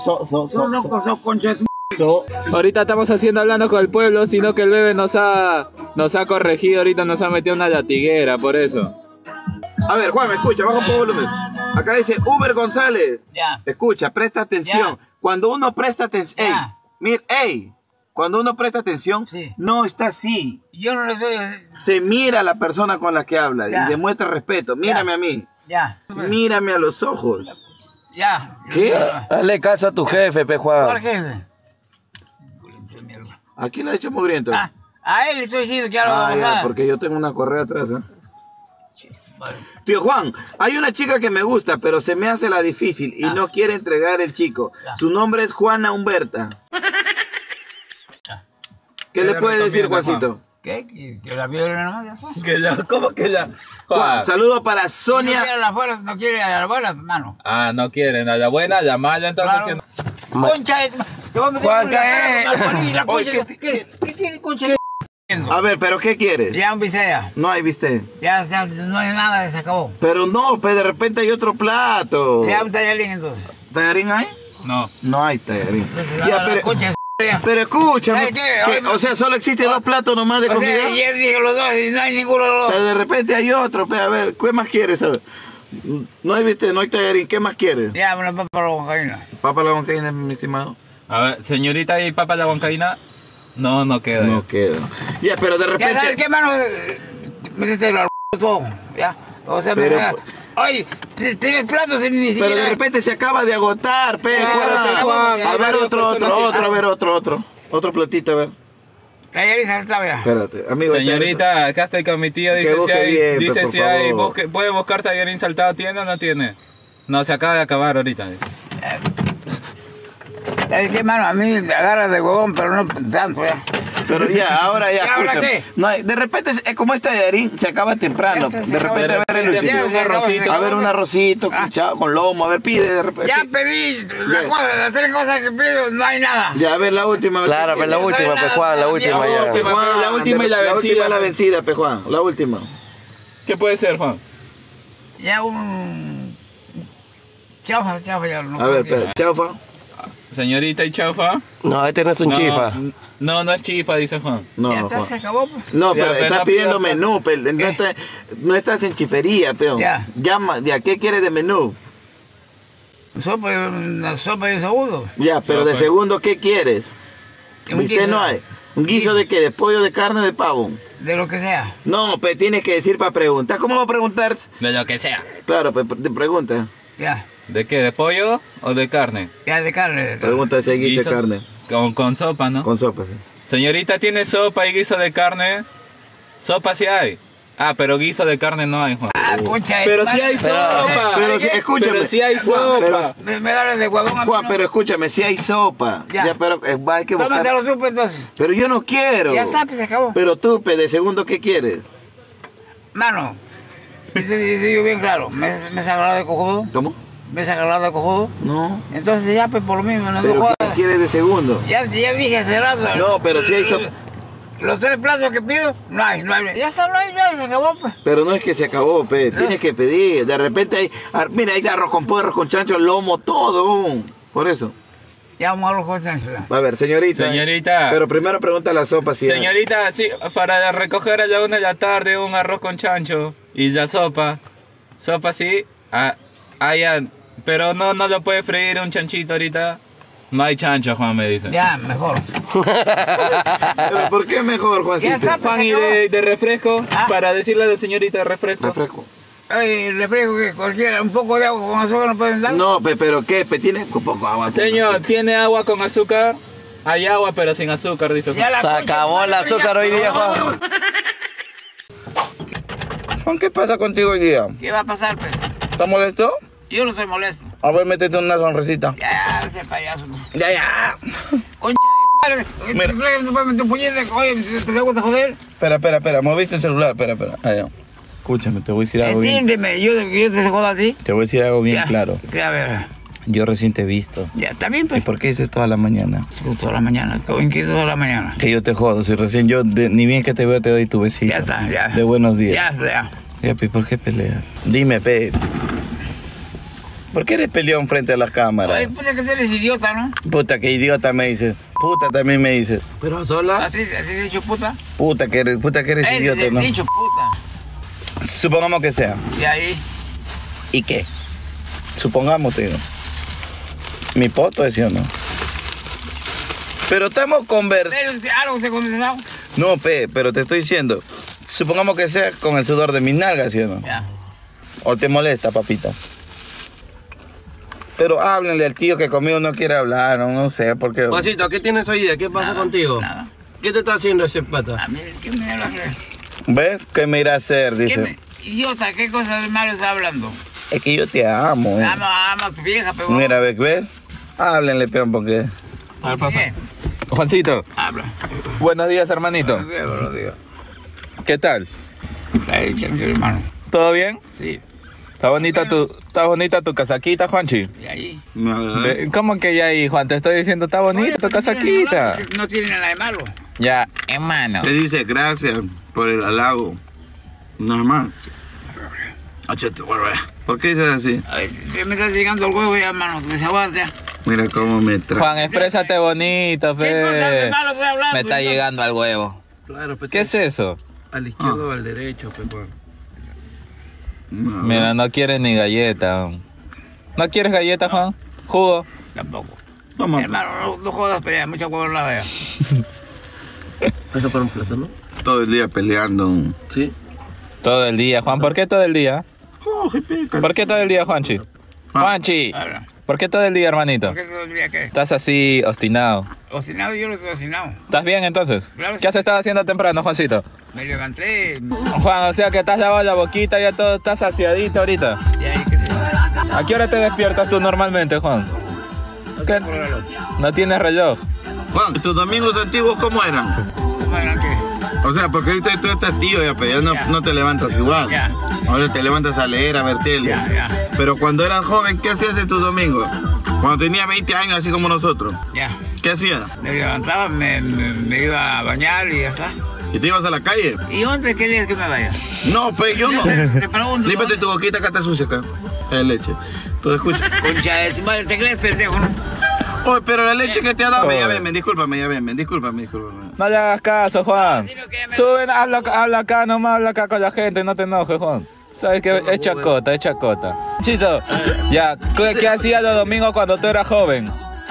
Tú no sos concha de tu Ahorita estamos hablando con el pueblo, sino que el bebé nos ha corregido, ahorita nos ha metido una latiguera, por eso. A ver, Juan, me escucha, baja un poco el volumen. Acá dice Uber González. Ya. Escucha, presta atención. Ya. Cuando uno presta atención, Ya. cuando uno presta atención, Sí. no está así. Yo no le estoy... Se mira a la persona con la que habla Ya. y demuestra respeto. Mírame a mí. Ya. Mírame a los ojos. Ya. ¿Qué? Hazle caso a tu jefe, pe ¿Cuál Juan. jefe? Aquí le ha hecho mugriento. Ah, a él le estoy diciendo que ya lo Ah, vamos a ya, dar. porque yo tengo una correa atrás, Tío Juan, hay una chica que me gusta, pero se me hace la difícil y no quiere entregar el chico. Su nombre es Juana Humberta. ¿Qué le puede decir, Juancito? ¿Qué? ¿Que la violen nomás? Ya está. Que ya, ¿cómo que ya? Juan, saludo para Si no Sonia. quiere a la abuela, no quiere a la abuela, hermano. Ah, no quieren, a la buena, a la mala, entonces... Claro. si- Concha de... Te voy a meter Juan, con la cara ¿qué? con alcoholí, la Oye, concha de- ¿Qué tiene concha de... A ver, ¿pero qué quieres? Ya un bisea. No hay, viste. Ya, no hay nada, se acabó. Pero no, de repente hay otro plato. Ya un tallalín entonces. ¿Tallarín hay? No. No hay tallarín. Entonces, Ya, la pero, concha de... ya. pero escúchame. ¿Sabe qué? que, o sea, solo existen dos platos nomás de O comida. sea, ayer dije los dos y no hay ninguno de los Pero dos. de repente hay otro, a ver, ¿qué más quieres? A ver. No hay, viste, no hay tallarín, ¿qué más quieres? Ya, una papa para la guacaína. Papa la bancaína, mi estimado. A ver, señorita, ¿y papa la huancaína? No queda. No queda. Ya, pero de Ya repente. sabes qué, mano, metiste el todo, ya. O sea, Pero, oye, tienes platos y ni siquiera... Pero de repente se acaba de agotar, pe, Juan. Juan. A ver, otro platito, a ver. Tallerín saltaba ya. Espérate, amigo. Señorita, acá estoy con mi tío, dice si busque hay, bien, dice por si hay, favor. puede buscar tallarín saltado, ¿tiene o no tiene? No, se acaba de acabar ahorita. ¿Sabes qué, mano? A mí me agarra de huevón, pero no tanto, ya. Pero ya, ahora ya, ¿Y ahora escúchame. qué? No, de repente, como esta de Darín se acaba temprano. Ya se De acaba. repente, a ver el De último. repente, un arrocito. A ver, un arrocito con lomo. A ver, pide de repente. Ya pedí las 3 cosas que pido, no hay nada. Ya, a ver la última. Claro, pero la última, pues Juan, la última ya. La última y la vencida. La última, la vencida, Juan. La última. ¿Qué puede ser, Juan? Ya un... Chaufa, ya no. A ver, espera. Chaufa. Señorita y chaufa. No, este no es un chifa. No es chifa, dice Juan. No, Ya Juan. se acabó, pues. No, Ya, pero pero estás no pidiendo pidas- menú, pero no estás en chifería, peón. Ya. Llama, ya, ¿qué quieres de menú? Una sopa y un segundo. Ya, pero Sopa. de segundo, ¿qué quieres? Un ¿Viste? guiso. No hay. ¿Un guiso de qué? ¿De pollo, de carne, de pavo? De lo que sea. No, pero tienes que decir para preguntar. ¿Cómo va a preguntar? De lo que sea. Claro, te pregunta. Ya. ¿De qué? ¿De pollo o de carne? Ya de carne. Pregunta si hay guiso de carne. Con sopa, ¿no? Con sopa, sí. Señorita, ¿tiene sopa y guiso de carne? Sopa sí hay. Ah, pero guiso de carne no hay, Juan. Ah, concha. Pero sí hay sopa. Pero sí, escúchame. Pero sí hay Juan, sopa. Me da de huevón a mí, Juan, ¿no? pero escúchame, si hay sopa. Ya. Pero hay que buscar. Tómate los supes entonces. Pero yo no quiero. Ya está, pues se acabó. Pero tú, de segundo, ¿qué quieres? Mano, dice yo bien claro. Me sagrado de cojudo. ¿Cómo? Me sagrado de cojudo. No. Entonces ya, pues por lo mismo, no te ¿Pero qué jodas. quieres de segundo? Ya dije hace rato. No, pero si hay sopa. Los 3 platos que pido, no hay. Ya está, no hay, se acabó, pues. Pero no es que se acabó, tienes que pedir. De repente hay, mira, hay arroz con pollo, arroz con chancho, lomo, todo. Por eso. Ya vamos a los consejos. A ver, señorita. Señorita. Pero primero pregunta la sopa si hay. Señorita, sí, para recoger a la 1 de la tarde un arroz con chancho y la sopa. Sopa sí. Ya. Pero no lo puede freír un chanchito ahorita. No hay chancho, Juan me dice. Ya, mejor. Pero ¿por qué mejor, Juancito? Ya está, Juan, y se acabó. de refresco, Ah. para decirle a la señorita de refresco. Refresco. Ay, refresco que cualquiera, un poco de agua con azúcar no pueden dar. No, pero ¿qué? Tiene un poco agua. Señor, ¿tiene agua con azúcar? Hay agua, pero sin azúcar, dice Ya Juan. la Se concha, acabó madre, el ya. azúcar hoy día, Juan. Juan, ¿qué pasa contigo hoy día? ¿Qué va a pasar, pues? ¿Estás molesto? Yo no estoy molesto. A ver, métete una sonrisita. Ya, ese payaso. Ya. Concha de madre. Mira. No puedes meter un puñete. Oye, ¿te gusta joder? Espera, moviste el celular, espera. Allá. Escúchame, te voy a decir algo bien. Entiéndeme, yo te jodo así. Te voy a decir algo bien Ya. claro. Que a ver. Yo recién te he visto. Ya, está bien, ¿Y pues. por qué dices toda la mañana? Toda la mañana. ¿En qué toda la mañana? Que yo te jodo, si recién yo, ni bien que te veo, te doy tu besito. Ya está, ya. De buenos días. Ya, ya. Ya, Pi, ¿por qué peleas? Dime, Pe. ¿Por qué eres peleón frente a las cámaras? Oye, puta que tú eres idiota, ¿no? Puta, que idiota me dices. Puta también me dices. Pero sola. Así dicho puta. Puta que eres idiota, ¿no? Dicho puta. Supongamos que sea. Y ahí. ¿Y qué? Supongamos, te digo. Mi poto es, ¿sí o no? Pero estamos conversando. Pero algo se condensado. No, Pe, pero te estoy diciendo. Supongamos que sea con el sudor de mis nalgas, ¿sí o no? Ya. ¿O te molesta, papita? Pero háblenle al tío que conmigo no quiere hablar, no sé por qué. Juancito, ¿qué tienes hoy día? ¿Qué pasa contigo? Nada. ¿Qué te está haciendo ese pata? A mí, ¿qué me da a hacer? ¿Ves? ¿Qué me irá a hacer? ¿Qué Dice. idiota, ¿qué cosa de malo está hablando? Es que yo te amo. Ama a tu vieja, pero... Mira, ¿ves? Háblenle, peón, porque... A ver, pasa. ¿Qué? Juancito, Habla. buenos días, hermanito. Buenos días. ¿Qué tal? Ahí, tranquilo, hermano. ¿Todo bien? Sí. ¿Está bonita tu casaquita, Juanchi? Y ahí. ¿Cómo que ya ahí, Juan? Te estoy diciendo, está bonita tu casaquita. No tiene nada de malo. Ya, hermano. Te dice gracias por el halago. Nada más. ¿Por qué dices así? Ay, me está llegando el huevo ya, hermano. Desaguante. Mira cómo me trae. Juan, exprésate bonito, ¿Qué cosa de fe. malo estoy hablando? Me está llegando al huevo. Claro, pues. ¿Qué es eso? Al izquierdo o al derecho, pues, Juan. Mira, no quieres ni galleta. ¿No quieres galleta, Juan? ¿Jugo? Tampoco. Toma. Hermano, no jodas pelea, mucha huevonada ya. Eso para un plato, ¿no? Todo el día peleando. Sí. Todo el día, Juan. ¿Por qué todo el día? Coge, pica. ¿Por qué todo el día, Juanchi? Juanchi, Habla. ¿por qué todo el día, hermanito? ¿Por qué todo el día qué? Estás así, obstinado. Cocinado, yo no estoy cocinado. ¿Estás bien entonces? Claro, ¿Qué has estado haciendo temprano, Juancito? Me levanté Juan, o sea que te has lavado la boquita, ya todo estás saciadito ahorita. y ahí que te... ¿A qué hora te despiertas tú normalmente, Juan? No tengo reloj. ¿No tienes reloj? Juan, ¿tus domingos antiguos cómo eran? ¿Cómo eran qué? O sea, porque ahorita tú estás tío ya, pero ya no te levantas igual. Ya. Ahora te levantas a leer, a ver tele. Ya. Pero cuando eras joven, ¿qué hacías en tus domingos? Cuando tenías 20 años, así como nosotros. Ya. ¿Qué hacías? Me levantaba, me iba a bañar y ya está. ¿Y te ibas a la calle? ¿Y dónde querías que me vaya? No, pues yo no. Te pregunto. Límpate tu boquita, acá está sucia acá. Es leche. Tú escucha. Concha de tu madre, te crees pendejo, ¿no? Oye, pero la leche que te ha dado, Oye. ya ven, discúlpame. No le hagas caso, Juan. Suben, habla acá nomás, habla acá con la gente, no te enojes, Juan. Sabes que es chacota, es chacota. Chito, ya, ¿qué hacías los domingos cuando tú eras joven?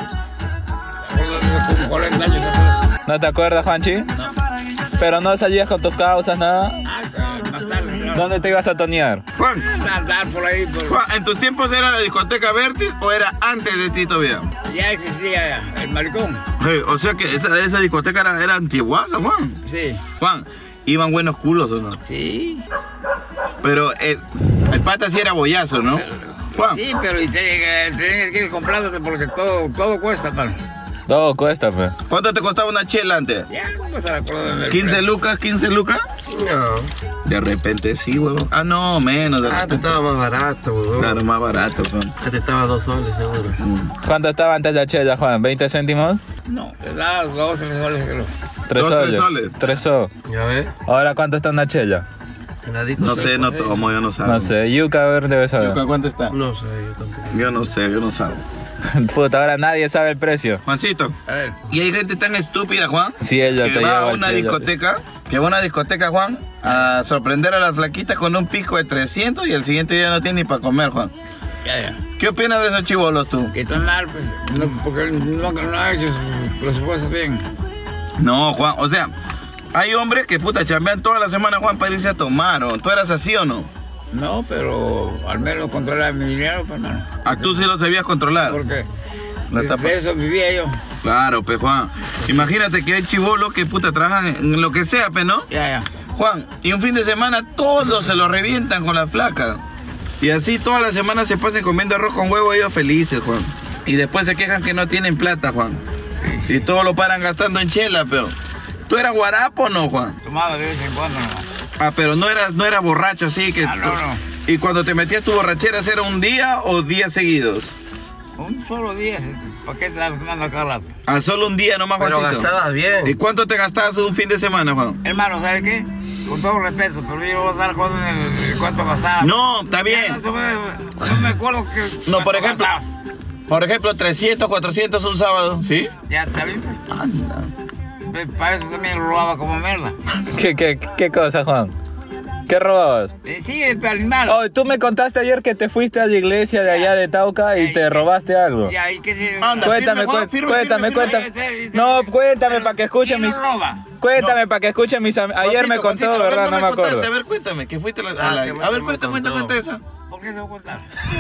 Como 40 años atrás. ¿No te acuerdas, Juanchi? No. Pero no salías con tus causas, nada. Más tarde, claro. ¿Dónde te ibas a tonear? Juan, Andar por ahí, Juan, ¿en tus tiempos era la discoteca Vertis o era antes de ti todavía? ya existía el malecón. O sea que esa discoteca era antiguaza, Juan. Sí. Juan, ¿iban buenos culos o no? Sí. Pero el pata sí era bollazo, ¿no? Juan, Sí, pero y tenías que ir comprándote porque todo cuesta, mano. Todo cuesta, pues. ¿cuánto te costaba una chela antes? Ya no me acuerdo de ver. 15 lucas, 15 lucas. No. De repente sí, huevón. Ah, no, menos. De Antes repente. estaba más barato, weón. Claro, más barato, Juan. Antes estaba 2 soles, seguro. ¿Cuánto estaba antes la chela, Juan? ¿20 céntimos? No, te da 2 soles, creo. 3 Dos, soles. 3 soles. 3 soles. ¿Ya ves? Ahora, ¿cuánto está una chela? En la disco No sé, no tomo, yo no salgo. No sé, Yuka, a ver, debe saber. Yuka, ¿cuánto está? No sé, yo tampoco. Yo no sé, yo no salgo. Puta, ahora nadie sabe el precio. Juancito, A ver. y hay gente tan estúpida, Juan, Si ella que te va a lleva una discoteca, Juan, a sorprender a las flaquitas con un pico de 300 y el siguiente día no tiene ni para comer, Juan. Ya. ¿Qué opinas de esos chibolos tú? Que están mal, pues. No, porque no ha hecho sus presupuestos bien. No, Juan, o sea, hay hombres que puta chambean toda la semana, Juan, para irse a tomar, ¿o tú eras así o no? No, pero al menos controlar mi dinero, pues, hermano. ¿A tú sí lo sabías controlar? Porque La tapa. de eso vivía yo. Claro, pues, Juan. Imagínate que hay chibolos que puta trabajan en lo que sea, pues, ¿no? Ya. Juan, y un fin de semana todos se lo revientan con la flaca. Y así toda la semana se pasan comiendo arroz con huevo ellos felices, Juan. Y después se quejan que no tienen plata, Juan. Y todo lo paran gastando en chela, pero... ¿Tú eras guarapo o no, Juan? Tomaba de vez en cuando, no. Ah, pero no eras borracho así que... Ah, no. ¿Y cuando te metías tu borrachera, era un día o días seguidos? Un solo día, ¿para qué te estás tomando acá rato? Ah, solo un día nomás, Pero Juancito. gastabas bien. ¿Y cuánto te gastabas un fin de semana, Juan? Hermano, ¿sabes qué? Con todo respeto, pero yo no voy a dar cuenta de cuánto gastaba. No, está Ya bien. no me acuerdo que... No, por cuánto ejemplo, gastaba. Por ejemplo, 300, 400 un sábado, ¿sí? Ya está bien, pues. Anda. Para eso también lo robaba como mierda. ¿Qué cosa, Juan? ¿Qué robabas? Sí, el animal. Oh, tú me contaste ayer que te fuiste a la iglesia de allá de Tauca y te robaste algo. Ya, ¿y qué se... Anda. Cuéntame, firme, Juan, firme, cuéntame. firme. No, cuéntame para que escuchen ¿Quién mis... lo roba? Cuéntame para que escuchen mis... Ayer me Juancito, contó, Juancito, ¿verdad? No me contaste, acuerdo. A ver, cuéntame, que fuiste a la... Ah, sí, a ver, me cuenta contó. esa. ¿Por qué se va a contar?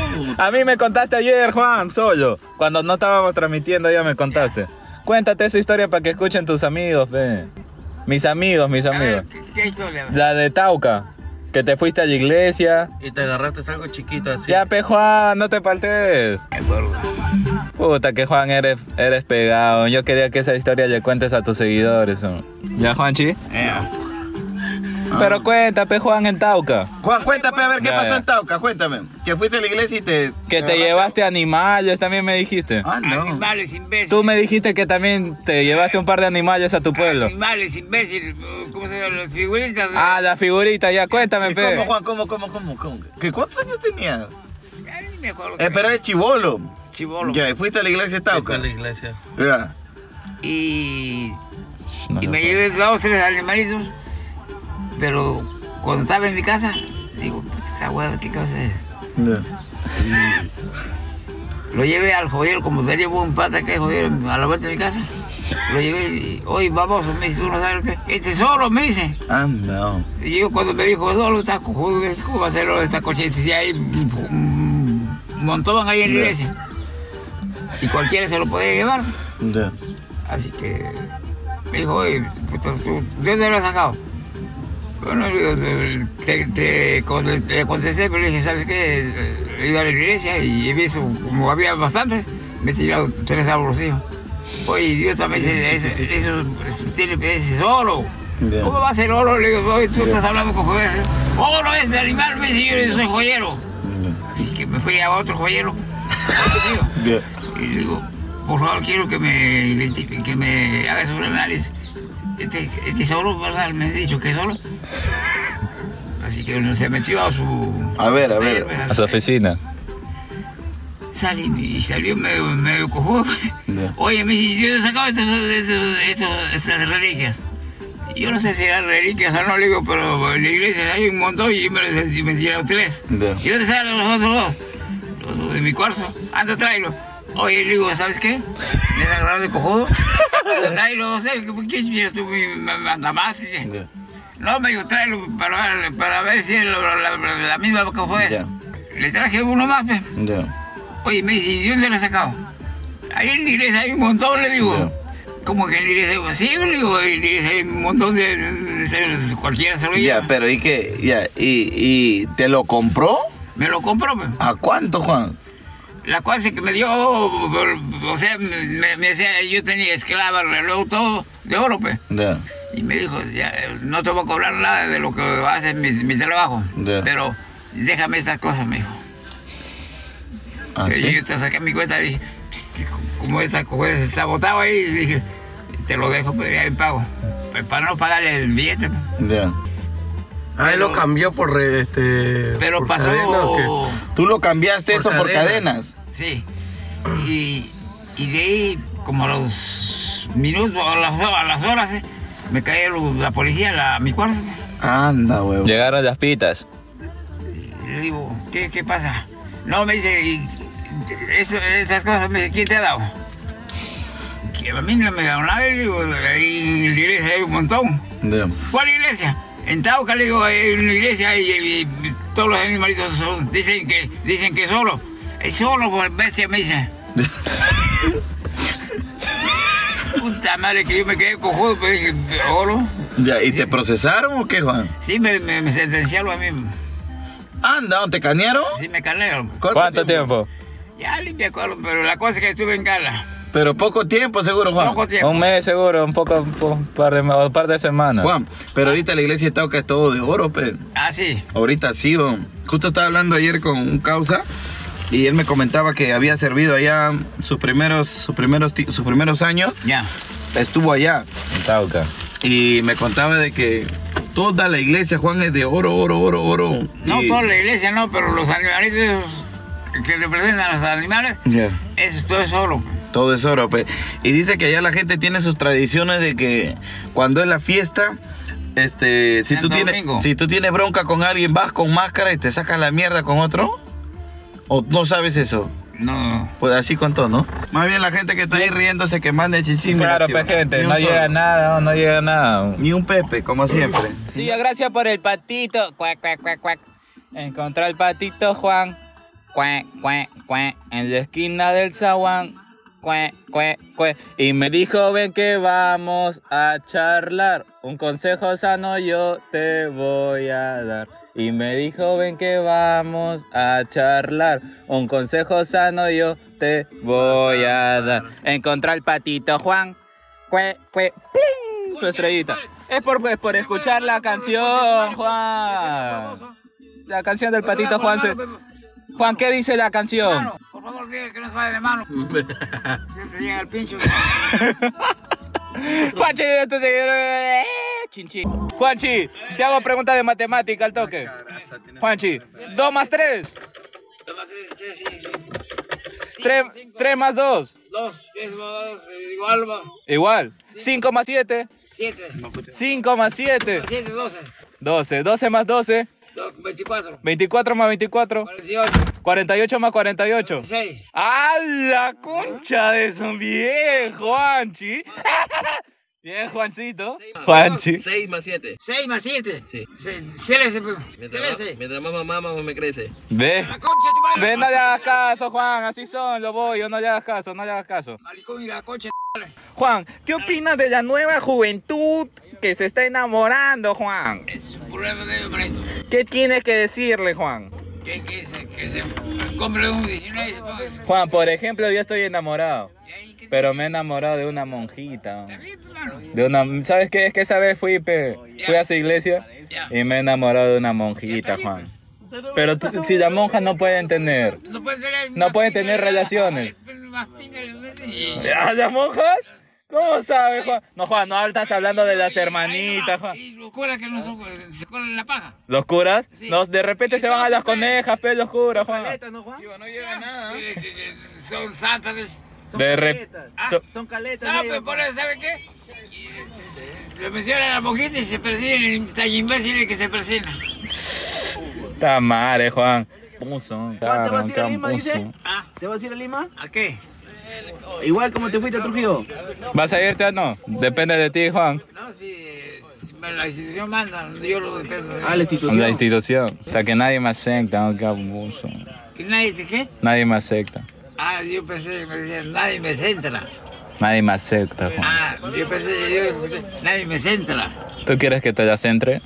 A mí me contaste ayer, Juan, solo. Cuando no estábamos transmitiendo ya me contaste. Cuéntate esa historia para que escuchen tus amigos, ve. Mis amigos. A ver, ¿qué historia? La de Tauca. Que te fuiste a la iglesia. Y te agarraste algo chiquito así. Ya, pe, Juan, no te paltes. Me acuerdo. Puta, que Juan, eres pegado. Yo quería que esa historia le cuentes a tus seguidores. ¿No? ¿Ya, Juanchi? Pero cuéntame, Juan, en Tauca. Juan, cuéntame a ver qué Ya, pasó ya. en Tauca, cuéntame. Que fuiste a la iglesia y te... Que te llevaste animales, también me dijiste. Ah, no. Animales, imbécil. Tú me dijiste que también te llevaste un par de animales a tu pueblo. Animales, imbécil. ¿Cómo se llama? Las figuritas. Ah, la figurita, ya, cuéntame, ¿Y pe. ¿Cómo, Juan? ¿Cómo? ¿Que cuántos años tenías? Ya ni me acuerdo. Pero eres chibolo. Chibolo. Ya, y fuiste a la iglesia de Fui Tauca. a la iglesia. Ya. Y No, me no. llevé 2 o 3 animalitos. Pero cuando estaba en mi casa, digo, pues esta hueá, ¿qué cosa es? Ya. Lo llevé al joyero, como tenía un pata que es joyero a la vuelta de mi casa. Lo llevé y, oye, baboso, me dice, tú no sabes lo que es. Solo, me dice. Ah, no. Y yo cuando me dijo, solo está cojudo, ¿cómo va a ser esta coche? Si hay un montón ahí en la iglesia. Y cualquiera se lo podía llevar. Ya. Así que me dijo, oye, puta, ¿tú ¿de dónde lo has sacado? Bueno, le contesté, pero le dije, ¿sabes qué? He ido a la iglesia y he visto, como había bastantes, me he tirado 3 árboles, hijos. Oye, idiota, me dice, eso tiene ese oro. Ya. ¿Cómo va a ser oro? Le digo, oye, tú estás hablando con joyeros. Oro es de animal, me dice, yo soy joyero. Así que me fui a otro joyero. Ya. Y le digo, por favor, quiero que me haga sobre análisis. Este es oro, ¿verdad? Me han dicho que es oro. Así que se metió a su... A ver. A su oficina. Salió medio cojudo. Ya. Oye, me dice, yo he sacado estas reliquias. Yo no sé si eran reliquias o no, le digo, pero en la iglesia hay un montón y yo me tiraron 3. Ya. ¿Y dónde salen los otros 2? Los 2 de mi cuarzo. Anda, tráelo. Oye, le digo, ¿sabes qué? Me han agarrado de cojudo. Anda, tráelo, ¿sabes qué chiste tú me manda más? ¿Qué? Ya. No, me dijo, tráelo para ver si es la misma cojuda. Ya. Le traje uno más, pues. Ya. Oye, me dice, ¿y dónde lo has sacado? Ahí en la iglesia hay un montón, le digo. Ya. ¿Cómo que en la iglesia? Sí, le digo, en la iglesia hay un montón de cualquiera se lo lleva. Ya, pero ¿y qué? Ya, ¿y te lo compró? Me lo compró, pues. ¿A cuánto, Juan? La cosa que me dio, o sea, me decía, yo tenía esclava, reloj, todo de oro, pues. Ya. Y me dijo, ya, no te voy a cobrar nada de lo que hace mi trabajo, Ya. pero déjame estas cosas, me dijo. ¿Ah, sí? Yo te saqué mi cuenta y dije, como esa cosa está botada ahí, dije, te lo dejo, pues ya me pago. Pues para no pagarle el billete. Pues. Ya. Ah, él lo cambió por Pero por pasó. cadena, ¿o qué? ¿Tú lo cambiaste Por eso por cadena. cadenas? Sí. Y de ahí, como a los minutos, a las horas, me cayó la policía a mi cuarto. Anda, huevo. Llegaron las pitas. Y le digo, ¿qué pasa? No, me dice, esas cosas, me dice, ¿quién te ha dado? Que a mí no me da nada, le digo, ahí en la iglesia hay un montón. Ya. ¿Cuál iglesia? En Tauca, le digo, hay una iglesia y todos los animalitos dicen que es oro. Es oro, por bestia, me dice. Puta madre, que yo me quedé cojudo, pero dije, oro. Ya, ¿y te procesaron o qué, Juan? Sí, me sentenciaron a mí. Anda, ¿te canearon? Sí, me carnearon. ¿Cuánto tiempo? Ya limpia, pero la cosa es que estuve en Gala. Pero poco tiempo, seguro, Juan. Poco tiempo. Un mes seguro, un par de semanas. Juan, pero ahorita la iglesia de Tauca es todo de oro, pe. Ah, sí. Ahorita sí, Juan. Justo estaba hablando ayer con un causa y él me comentaba que había servido allá sus primeros años. Ya. Estuvo allá En Tauca. y me contaba de que toda la iglesia, Juan, es de oro, oro, oro, oro. No Y- toda la iglesia, no, pero los animalitos que representan a los animales, Ya. eso todo es oro. Todo es oro, pe. Y dice que allá la gente tiene sus tradiciones de que cuando es la fiesta, si Santo Domingo. tú tienes bronca con alguien, vas con máscara y te sacas la mierda con otro. ¿O no sabes eso? No. Pues así contó, ¿no? Más bien la gente que está ahí riéndose que mande chichín. Claro, mira, pues gente, ni un no solo. llega nada, no llega nada. Ni un Pepe, como siempre. Sí, gracias por el patito. Cuac, cuac, cuac, cuac. Encontré el patito Juan. Cuac, cuac, cuac. En la esquina del zaguán. Cuac, cuac, cuac. Y me dijo, ven que vamos a charlar. Un consejo sano yo te voy a dar. Y me dijo, ven que vamos a charlar. Un consejo sano yo te voy a dar. Encontré el patito Juan. Cue, cue, ¡pling! Tu estrellita. Es por escuchar la canción, Juan. La canción del patito Juan. Juan, ¿qué dice la canción? Por favor, diga que no se vaya de mano. Siempre llega el pincho. Juanchi, tu seguidor. Chinchi. Juanchi, te hago pregunta de matemática al toque. Juanchi, 2 más 3. 3 más 2. 2, 3 más 2, igual va. Igual. 5 más 7. 7. 5 más 7. 7, 12. 12. 12 más 12. 24. 24 más 24. 48. 48 más 48. 6. ¡Ah, la concha de su bien, Juanchi! Bien, Juancito. Juanchi. 6 más 7. 6 más 7. Sí. 13. Mientras más mamá, me crece. Ve. La concha de tu madre. Ve, no le hagas caso, Juan. Así son los bollos. No le hagas caso, no le hagas caso. Maricón y la concha. Juan, ¿qué opinas de la nueva juventud que se está enamorando, Juan? Es un problema de ellos, maestro. ¿Qué tienes que decirle, Juan? Que se compre un 19 y se ponga. Juan, por ejemplo, yo estoy enamorado. ¿Y ahí qué Pero me he enamorado de una monjita. está bien, hermano? De una, ¿sabes qué? Es que esa vez fui a su iglesia Ya. y me he enamorado de una monjita, Juan. Pero si las monjas no pueden tener. No pueden tener, No pueden tener relaciones. ¿A las monjas? ¿Cómo sabes, Juan? No, Juan, no estás hablando de las hermanitas, Juan. Y los curas que no son, se colan en la paja. ¿Los curas? Sí. No, de repente se van a las conejas, pero los curas, Juan. Caletas, ¿no, Juan? No llega nada. Que son santas. Son De caletas. so- Son caletas. No, ellos, pero por Juan. eso, ¿sabe qué? Le mencionan a la monjita y se persiguen, tan imbéciles que se persiguen. Está madre, Juan. Puso. Juan, ¿te vas a ir a Lima, dice? ¿Ah? ¿Te vas a ir a Lima? ¿A qué? Igual como te fuiste a Trujillo. ¿Vas a irte o no? Depende de ti, Juan. No, si la institución manda, yo lo dependo de Ah, la institución. La institución. Hasta que nadie me acepta, ¿no? Qué abuso. ¿Que nadie te qué? Nadie me acepta. Ah, yo pensé que me decían, nadie me centra. Nadie me acepta, Juan. Ah, yo pensé, yo escuché, nadie me centra. ¿Tú quieres que te la centre?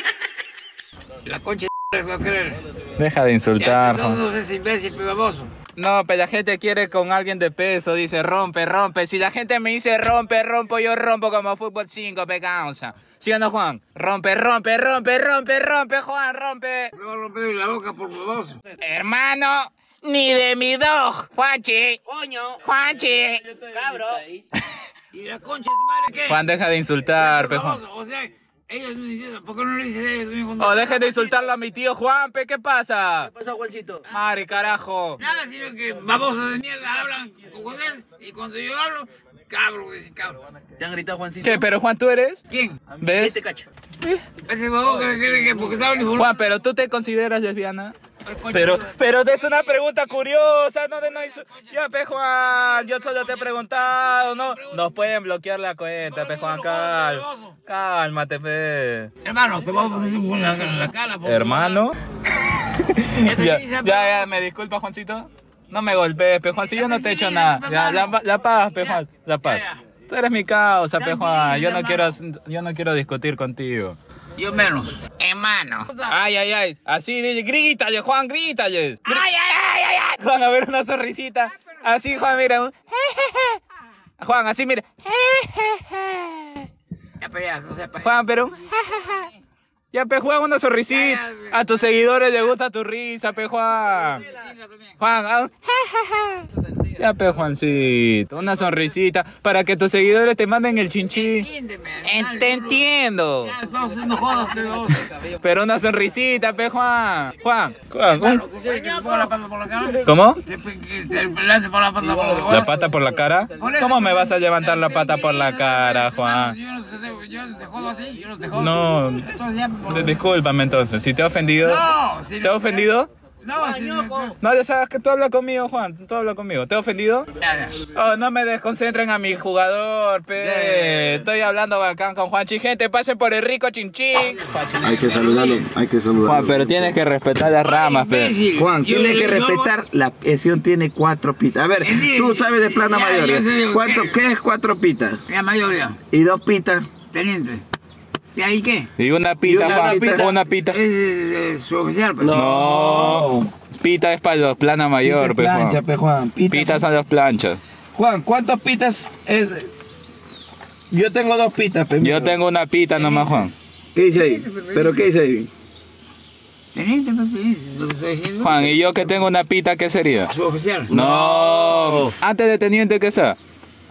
La concha de va a querer. Deja de insultar, Ya, Juan. no es imbécil, baboso. No, pero la gente quiere con alguien de peso, dice rompe, rompe. Si la gente me dice rompe, rompo, yo rompo como fútbol 5, pecanza. ¿Sí o no, Juan? Rompe, rompe, rompe, rompe, rompe, Juan, rompe. Me voy a romper la boca por baboso. Hermano, ni de mi dog, Juanchi. Coño. Juanchi. Cabro. ¿Y la concha de tu madre qué? Juan, deja de insultar, pe, Juan. Baboso, o sea, ellos me dicen, ¿por qué no le dices a ellos mismos? Oh, dejen de insultarlo a mi tío Juan, pe, ¿qué pasa? ¿Qué pasa, Juancito? Madre, carajo. Nada, sino que babosos de mierda hablan con él y cuando yo hablo, cabro, dicen cabro. ¿Te han gritado, Juancito? ¿Qué, pero Juan, tú eres? ¿Quién? ¿Ves? Este cacho. Ese baboso que cree que porque está uniformado. Juan, pero tú te consideras lesbiana. Ay, concha, Pero es una pregunta curiosa, no de no ya, pe Juan, yo solo te he preguntado, no, nos pueden bloquear la cuenta, pe Juan, cálmate, pe. hermano, te vamos a poner en la cara. por Hermano. Esa ya, camisa, ya, me disculpa, Juancito. No me golpees, pe Juan, si yo no te he hecho nada. Ya, la paz, pe Juan, la paz. Ya, ya. Tú eres mi causa, pe Juan, yo no Tranquilízate, quiero discutir contigo. Yo menos. Hermano. Ay, ay, ay. Así, dile, grítale, Juan, grítale. Ay, ay, ay, ay, ay. Juan, a ver una sonrisita. Así, Juan, mira. Juan, así, mira. Ya para allá, no sea para allá. Juan, pero. Ya, pe, Juan, una sonrisita. A tus seguidores les gusta tu risa, pe, Juan. Juan, ya, pe, Juancito, una sonrisita para que tus seguidores te manden el chinchín. Entiéndeme. Te entiendo. Ya, estamos haciendo jodas, pe baboso. Pero una sonrisita, pe, Juan. Juan, Hermano, ¿tú quieres que te ponga la pata por la cara? ¿Cómo? Que te lance por la pata por la cara. ¿La pata por la cara? ¿Cómo me vas a levantar la pata por la cara, Juan? Yo no te jodo a ti, yo no te jodo. No, Entonces ya, discúlpame entonces, si te he ofendido. No, si ¿Te he ofendido? No, si no. No, ya sabes que tú hablas conmigo, Juan, tú hablas conmigo. ¿Te he ofendido? Ya, ya. Oh, no me desconcentren a mi jugador, pe. Estoy hablando bacán con Juanchi. Gente, pasen por el rico chinchín. Hay que saludarlo, hay que saludarlo. Juan, pero tienes que respetar las ramas, pe. Imbécil. Juan, Yo tienes le que digo, respetar, la presión tiene 4 pitas. A ver, tú sabes de plana Ya, mayor. yo sé, ¿Cuánto, ¿qué? qué es 4 pitas? La mayoría, Y 2 pitas. teniente. ¿Y ahí qué? Y una pita, Y una Juan, pita. una pita. Es su oficial, pues. No. Pita es para los plana mayor, pe, plancha, Juan. pe, Juan. Pitas son las planchas. Juan, ¿cuántas pitas es? Yo tengo 2 pitas, pe. Yo tengo una pita nomás, Juan. ¿Qué dice ahí? ¿Pero qué dice ahí? Teniente, pues, teniente. Lo que estoy diciendo. Juan, y yo que tengo una pita, ¿qué sería? Su oficial. No. Antes de teniente, ¿qué sea?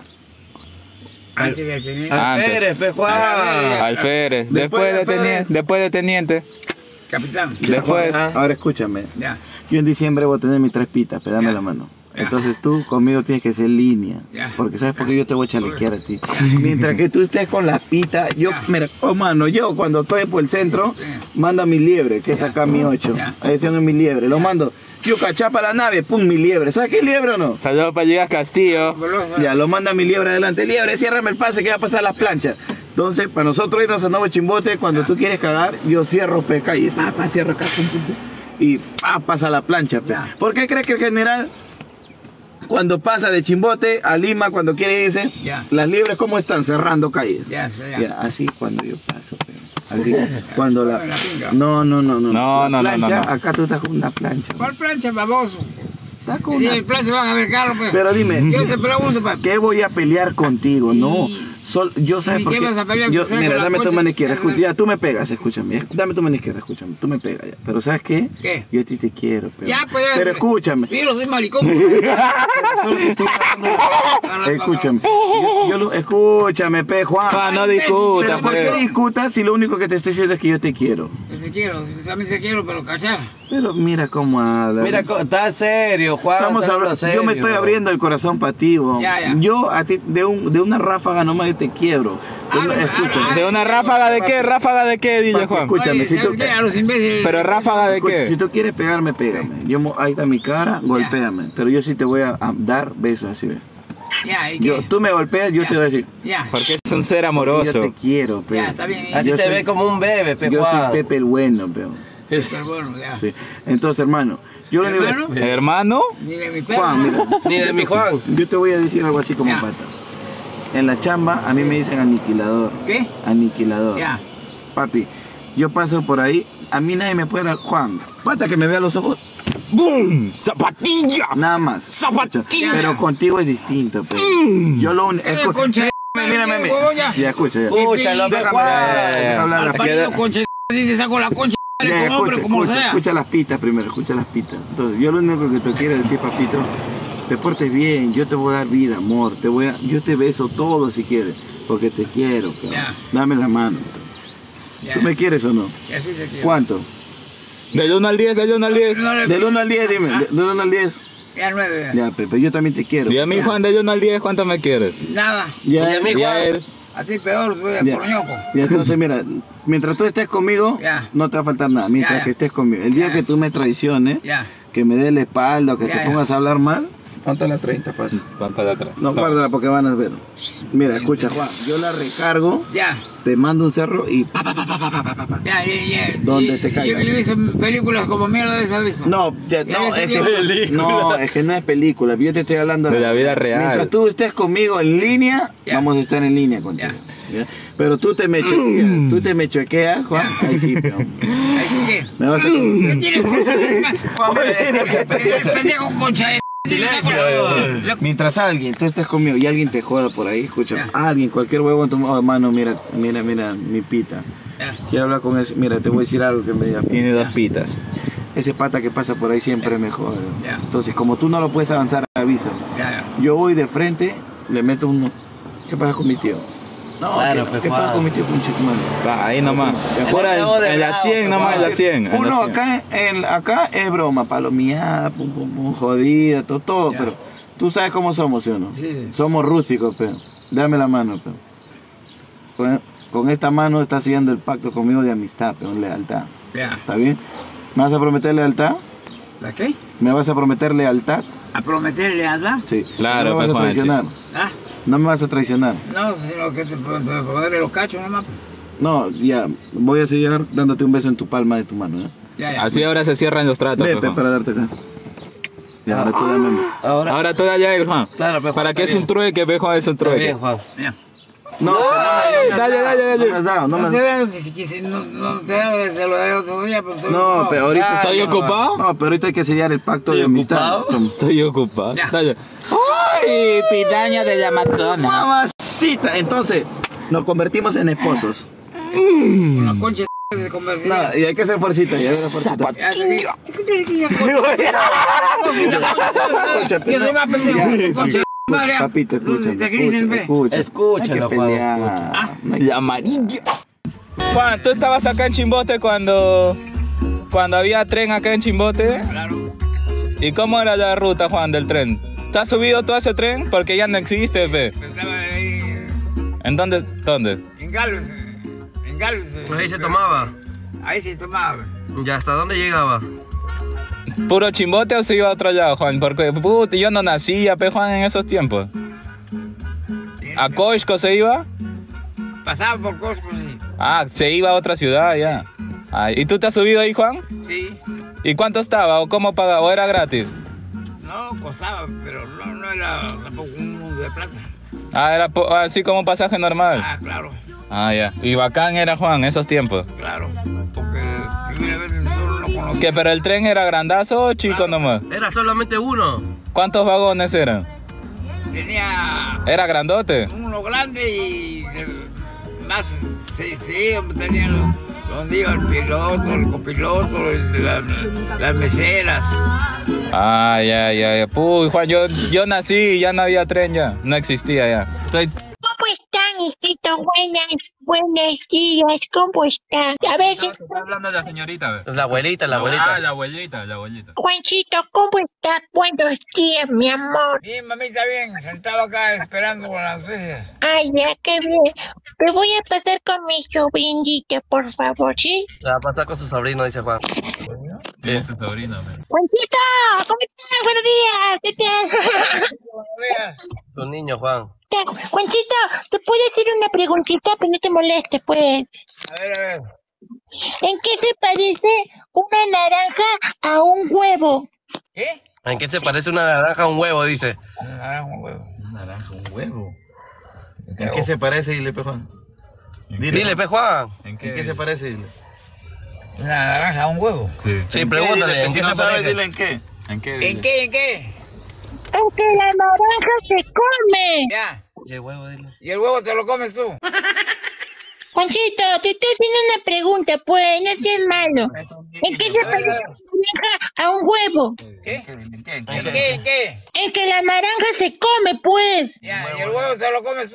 Antes de teniente. Antes. Alférez, pe, Juan. Alférez. Después de teniente. Después de teniente. Capitán. Después. Ahora escúchame. Ya. Yo en diciembre voy a tener mis 3 pitas, pe, dame Ya. la mano. Ya. Entonces tú conmigo tienes que ser línea. Ya. Porque ¿sabes por qué yo te voy a chalequear a ti? Mientras que tú estés con la pita, yo, mira, oh mano, yo cuando estoy por el centro, mando a mi liebre, que es acá mi 8. Ya. Ahí tengo mi liebre, lo mando. Yo cachá para la nave, pum, mi liebre. ¿Sabes qué es liebre o no? Saludos para Llegas Castillo. Ya, lo manda mi liebre adelante. Liebre, ciérrame el pase que va a pasar las planchas. Entonces, para nosotros irnos a Nuevo Chimbote, cuando tú quieres cagar, yo cierro peca y cierro acá, pum, pum, pum, y pasa la plancha. Pe. Ya. ¿Por qué crees que el general, cuando pasa de Chimbote a Lima, cuando quiere irse, Ya. las liebres cómo están? Cerrando calles. Ya, ya. Ya, así cuando yo paso. Pe. Así, cuando la... No. No, La plancha, no. acá tú estás con una plancha. ¿Cuál plancha, baboso? Estás con Si una... el plancha van a ver caro, pues. Pero dime, Yo te pregunto, papi. ¿qué voy a pelear contigo? No. Yo sé ¿Y por qué qué. vas a pelear? Yo, Pues, mira, con la dame tu concha. mano izquierda. Ya, tú me pegas, escúchame. Dame tu mano izquierda, escúchame. Tú me pegas ya. Pero ¿sabes qué? ¿Qué? Yo a ti te quiero. Ya, pues. Pero escúchame. Yo soy maricón. Solo te estoy hablando- Escúchame. Escúchame, pe, Juan. Juan, no discuta, Pero ¿por qué pues. discutas si lo único que te estoy diciendo es que yo te quiero? Yo también te quiero, pero cachar. Pero mira cómo habla. Mira, está serio, Juan. Estamos está hablando, serio. yo me estoy abriendo el corazón para ti, bo. Ya. Yo a ti de una ráfaga nomás yo te quiero. Escúchame. ¿De una ráfaga de qué? ¿Ráfaga de qué, DJ Juan? Escúchame, si tú, ¿Sabes qué? A los imbéciles. ¿Pero ráfaga de escucha, si qué? tú quieres pegarme, pégame. Ahí está mi cara, golpéame. Pero yo sí te voy a dar besos así, ¿ves? Ya, ¿y Yo, qué? tú me golpeas, yo te doy así. Ya. Porque es un ser Yo amoroso. te quiero, pe. Ya, está bien. A ti Yo te soy- ve como un bebé, pe, Yo soy Juan. Pepe el bueno, pero. Pero bueno, ya. Sí. Entonces, hermano, yo le digo, Hermano, ¿Hermano? ni de mi perro. Juan, mira, Ni de mi Juan. yo te voy a decir algo así como Ya. pata. En la chamba a mí me dicen aniquilador. ¿Qué? Aniquilador. Ya. Papi, yo paso por ahí, a mí nadie me puede dar. Juan, pata que me vea los ojos. ¡Bum! ¡Zapatilla! Nada más. ¡Zapatilla! Pero contigo es distinto, pero. Yo lo único. Concha de Mírame, huevo, ya. ya escucha, ya. Escúchalo, pe, Déjame Juan. hablar Al la parido concha de si te saco la concha Ya, como hombre, escucha, como escucha, sea. escucha las pitas primero, escucha las pitas. Entonces, yo lo único que te quiero decir, papito, te portes bien, yo te voy a dar vida, amor, yo te beso todo si quieres, porque te quiero, cabrón. Ya. Dame la mano. Ya. ¿Tú me quieres o no? Ya sí te quiero. ¿Cuánto? Del 1 al 10, del 1 al 10. No le- Del 1 al 10, dime, del 1 al 10. Ya 9. Ya, Pepe, yo también te quiero. Y a mí, Juan, del 1 al 10, ¿cuánto me quieres? Nada. Ya, Y a mí, Y a Juan. él. A ti peor, soy ya. por ñoco. Ya, entonces mira, mientras tú estés conmigo, Ya. no te va a faltar nada, mientras Ya. que estés conmigo. El día Ya. que tú me traiciones, Ya. que me dé la espalda o que Ya, te ya. pongas a hablar mal, ponte a las 30, pasa. Van para atrás. No, guárdala porque van a ver. Mira, escucha, Juan, yo la recargo, Ya. te mando un cerro y pa. Ya. Donde te caiga. Yo he visto películas como mierda de esa vez. No, es que no es película, yo te estoy hablando De la vida real. Mientras tú estés conmigo en línea, Ya. vamos a estar en línea contigo. ¿ya? Pero tú te me choqueas, Juan, ahí sí, pero Ahí sí que. me vas a ¿Qué tienes pendejo concha de Mientras alguien, tú estés conmigo y alguien te joda por ahí, escucha, alguien, cualquier huevo en tu mano, mira, mi pita. Ya. Quiero hablar con ese, mira, te voy a decir algo que me diga. Tiene 2 pitas. Ese pata que pasa por ahí siempre me jode. Ya. Entonces, como tú no lo puedes avanzar, avísame. Ya. Yo voy de frente, le meto uno. ¿Qué pasa con mi tío? No, Claro, ¿qué, pues, ¿qué pasa Juan. con mi tío, pinche tu madre? Va, ahí nomás. Ya. Pura de en la lado, 100 nomás, en la 100. en la Uno 100. acá es broma, palomeada, pum, jodida, todo, Ya. pero tú sabes cómo somos, ¿sí o no? Sí. Somos rústicos, pero dame la mano, pero. Con esta mano estás siguiendo el pacto conmigo de amistad, pero lealtad. Ya. ¿Está bien? ¿Me vas a prometer lealtad? ¿La qué? ¿Me vas a prometer lealtad? ¿A prometerle anda? Sí. Claro, no me vas pues, a Juanchi. traicionar. ¿Ah? No me vas a traicionar. No, sino que se puede ponerle los cachos nomás. No, ya. Voy a seguir dándote un beso en tu palma de tu mano, ¿eh? Ya. Así ahora se cierran los tratos. Ve, pues, ve Juan. para darte acá. Ya, ahora tú dame. Ahora. Ahora todo allá el Juan. Claro, pues, ¿Para Juan, qué está es un trueque? Ve, Juan, es un Está trueque. bien, Juan. Ya. No, Dale. no me has dado, no me No has se dado. ve, si no te da, te lo daré otro día, pero estoy No, ocupado. pero ahorita ¿Estás está ocupado? No, pero ahorita hay que sellar el pacto de ¿Estoy amistad. ocupado? Estoy ocupado. Ya. Dale. ¡Ay! Piraña de la Madonna. Mamacita, entonces nos convertimos en esposos. Con la concha de convertir. Nada, y hay que hacer fuercita, ya ves la fuercita. Ya, yo soy más pendejo. Concha de madre. Papito, escúchame. Te grises, ve. Escúchalo, Hay que Juan, pelear. escucha. No hay- La amarilla. Juan, ¿tú estabas acá en Chimbote cuando había tren acá en Chimbote? Claro. ¿Y cómo era la ruta, Juan, del tren? ¿Te has subido tú a ese tren? Porque ya no existe, ve. Estaba ahí ¿En dónde? ¿Dónde? en Galvez. En Galvez. Ahí se tomaba. Ahí se tomaba. ¿Ya hasta dónde llegaba? ¿Puro Chimbote o se iba a otro lado, Juan? Porque puta, yo no nacía, pe, Juan, en esos tiempos. ¿A Coixco se iba? Pasaba por Costco, sí. Ah, se iba a otra ciudad ya. Ah, ¿y tú te has subido ahí, Juan? Sí. ¿Y cuánto estaba o cómo pagaba? ¿O era gratis? No, costaba, pero no era tampoco un mundo de plata. Ah, era así como pasaje normal. Ah, claro. Ah, ya. Y bacán era, Juan, esos tiempos. Claro, porque primera vez nosotros no conocíamos. ¿Qué, pero el tren era grandazo o chico nomás? Era solamente uno. ¿Cuántos vagones eran? Tenía ¿Era grandote? uno grande y más seguido tenían donde iba el piloto, el copiloto, las meseras. Ah, ya. Puy, Juan, yo nací y ya no había tren ya. No existía ya. ¿Cómo están, hijito? Buenos días, ¿cómo están? A ver, Está hablando de la señorita. La abuelita, la abuelita. Ah, la abuelita. Juancito, ¿cómo estás? Buenos días, mi amor. Bien, mamita, bien, sentado acá esperando con las noticias. Ay, ya, qué bien. Te voy a pasar con mi sobrinita, por favor, ¿sí? La va a pasar con su sobrino, dice Juan. Sí, su sobrino. Juancito, ¿cómo estás? Buenos días. ¿Qué tal? Buenos días. Su niño, Juan. Juancito, ¿te puedo hacer una preguntita? Pero no te molestes, pues. A ver. ¿En qué se parece una naranja a un huevo? ¿Qué? ¿En qué se parece una naranja a un huevo, dice? Una naranja, un huevo. Una naranja, un huevo. ¿En qué se parece, dile, pe Juan? Dile, pe Juan. ¿En qué se parece, dile? Una naranja, un huevo. Sí. Sí, pregúntale, ¿en Si qué no se sabes, parece? dile en qué. ¿En qué? ¿En qué? ¿En qué? En que la naranja se come. Ya. ¿Y el huevo, dile? ¿Y el huevo te lo comes tú? Juancito, te estoy haciendo una pregunta, pues, no seas malo. ¿En qué se parece la naranja a un huevo? ¿Qué? ¿En qué? ¿En qué? ¿En qué? En que la naranja se come, pues. Ya. ¿Y el huevo te lo comes tú?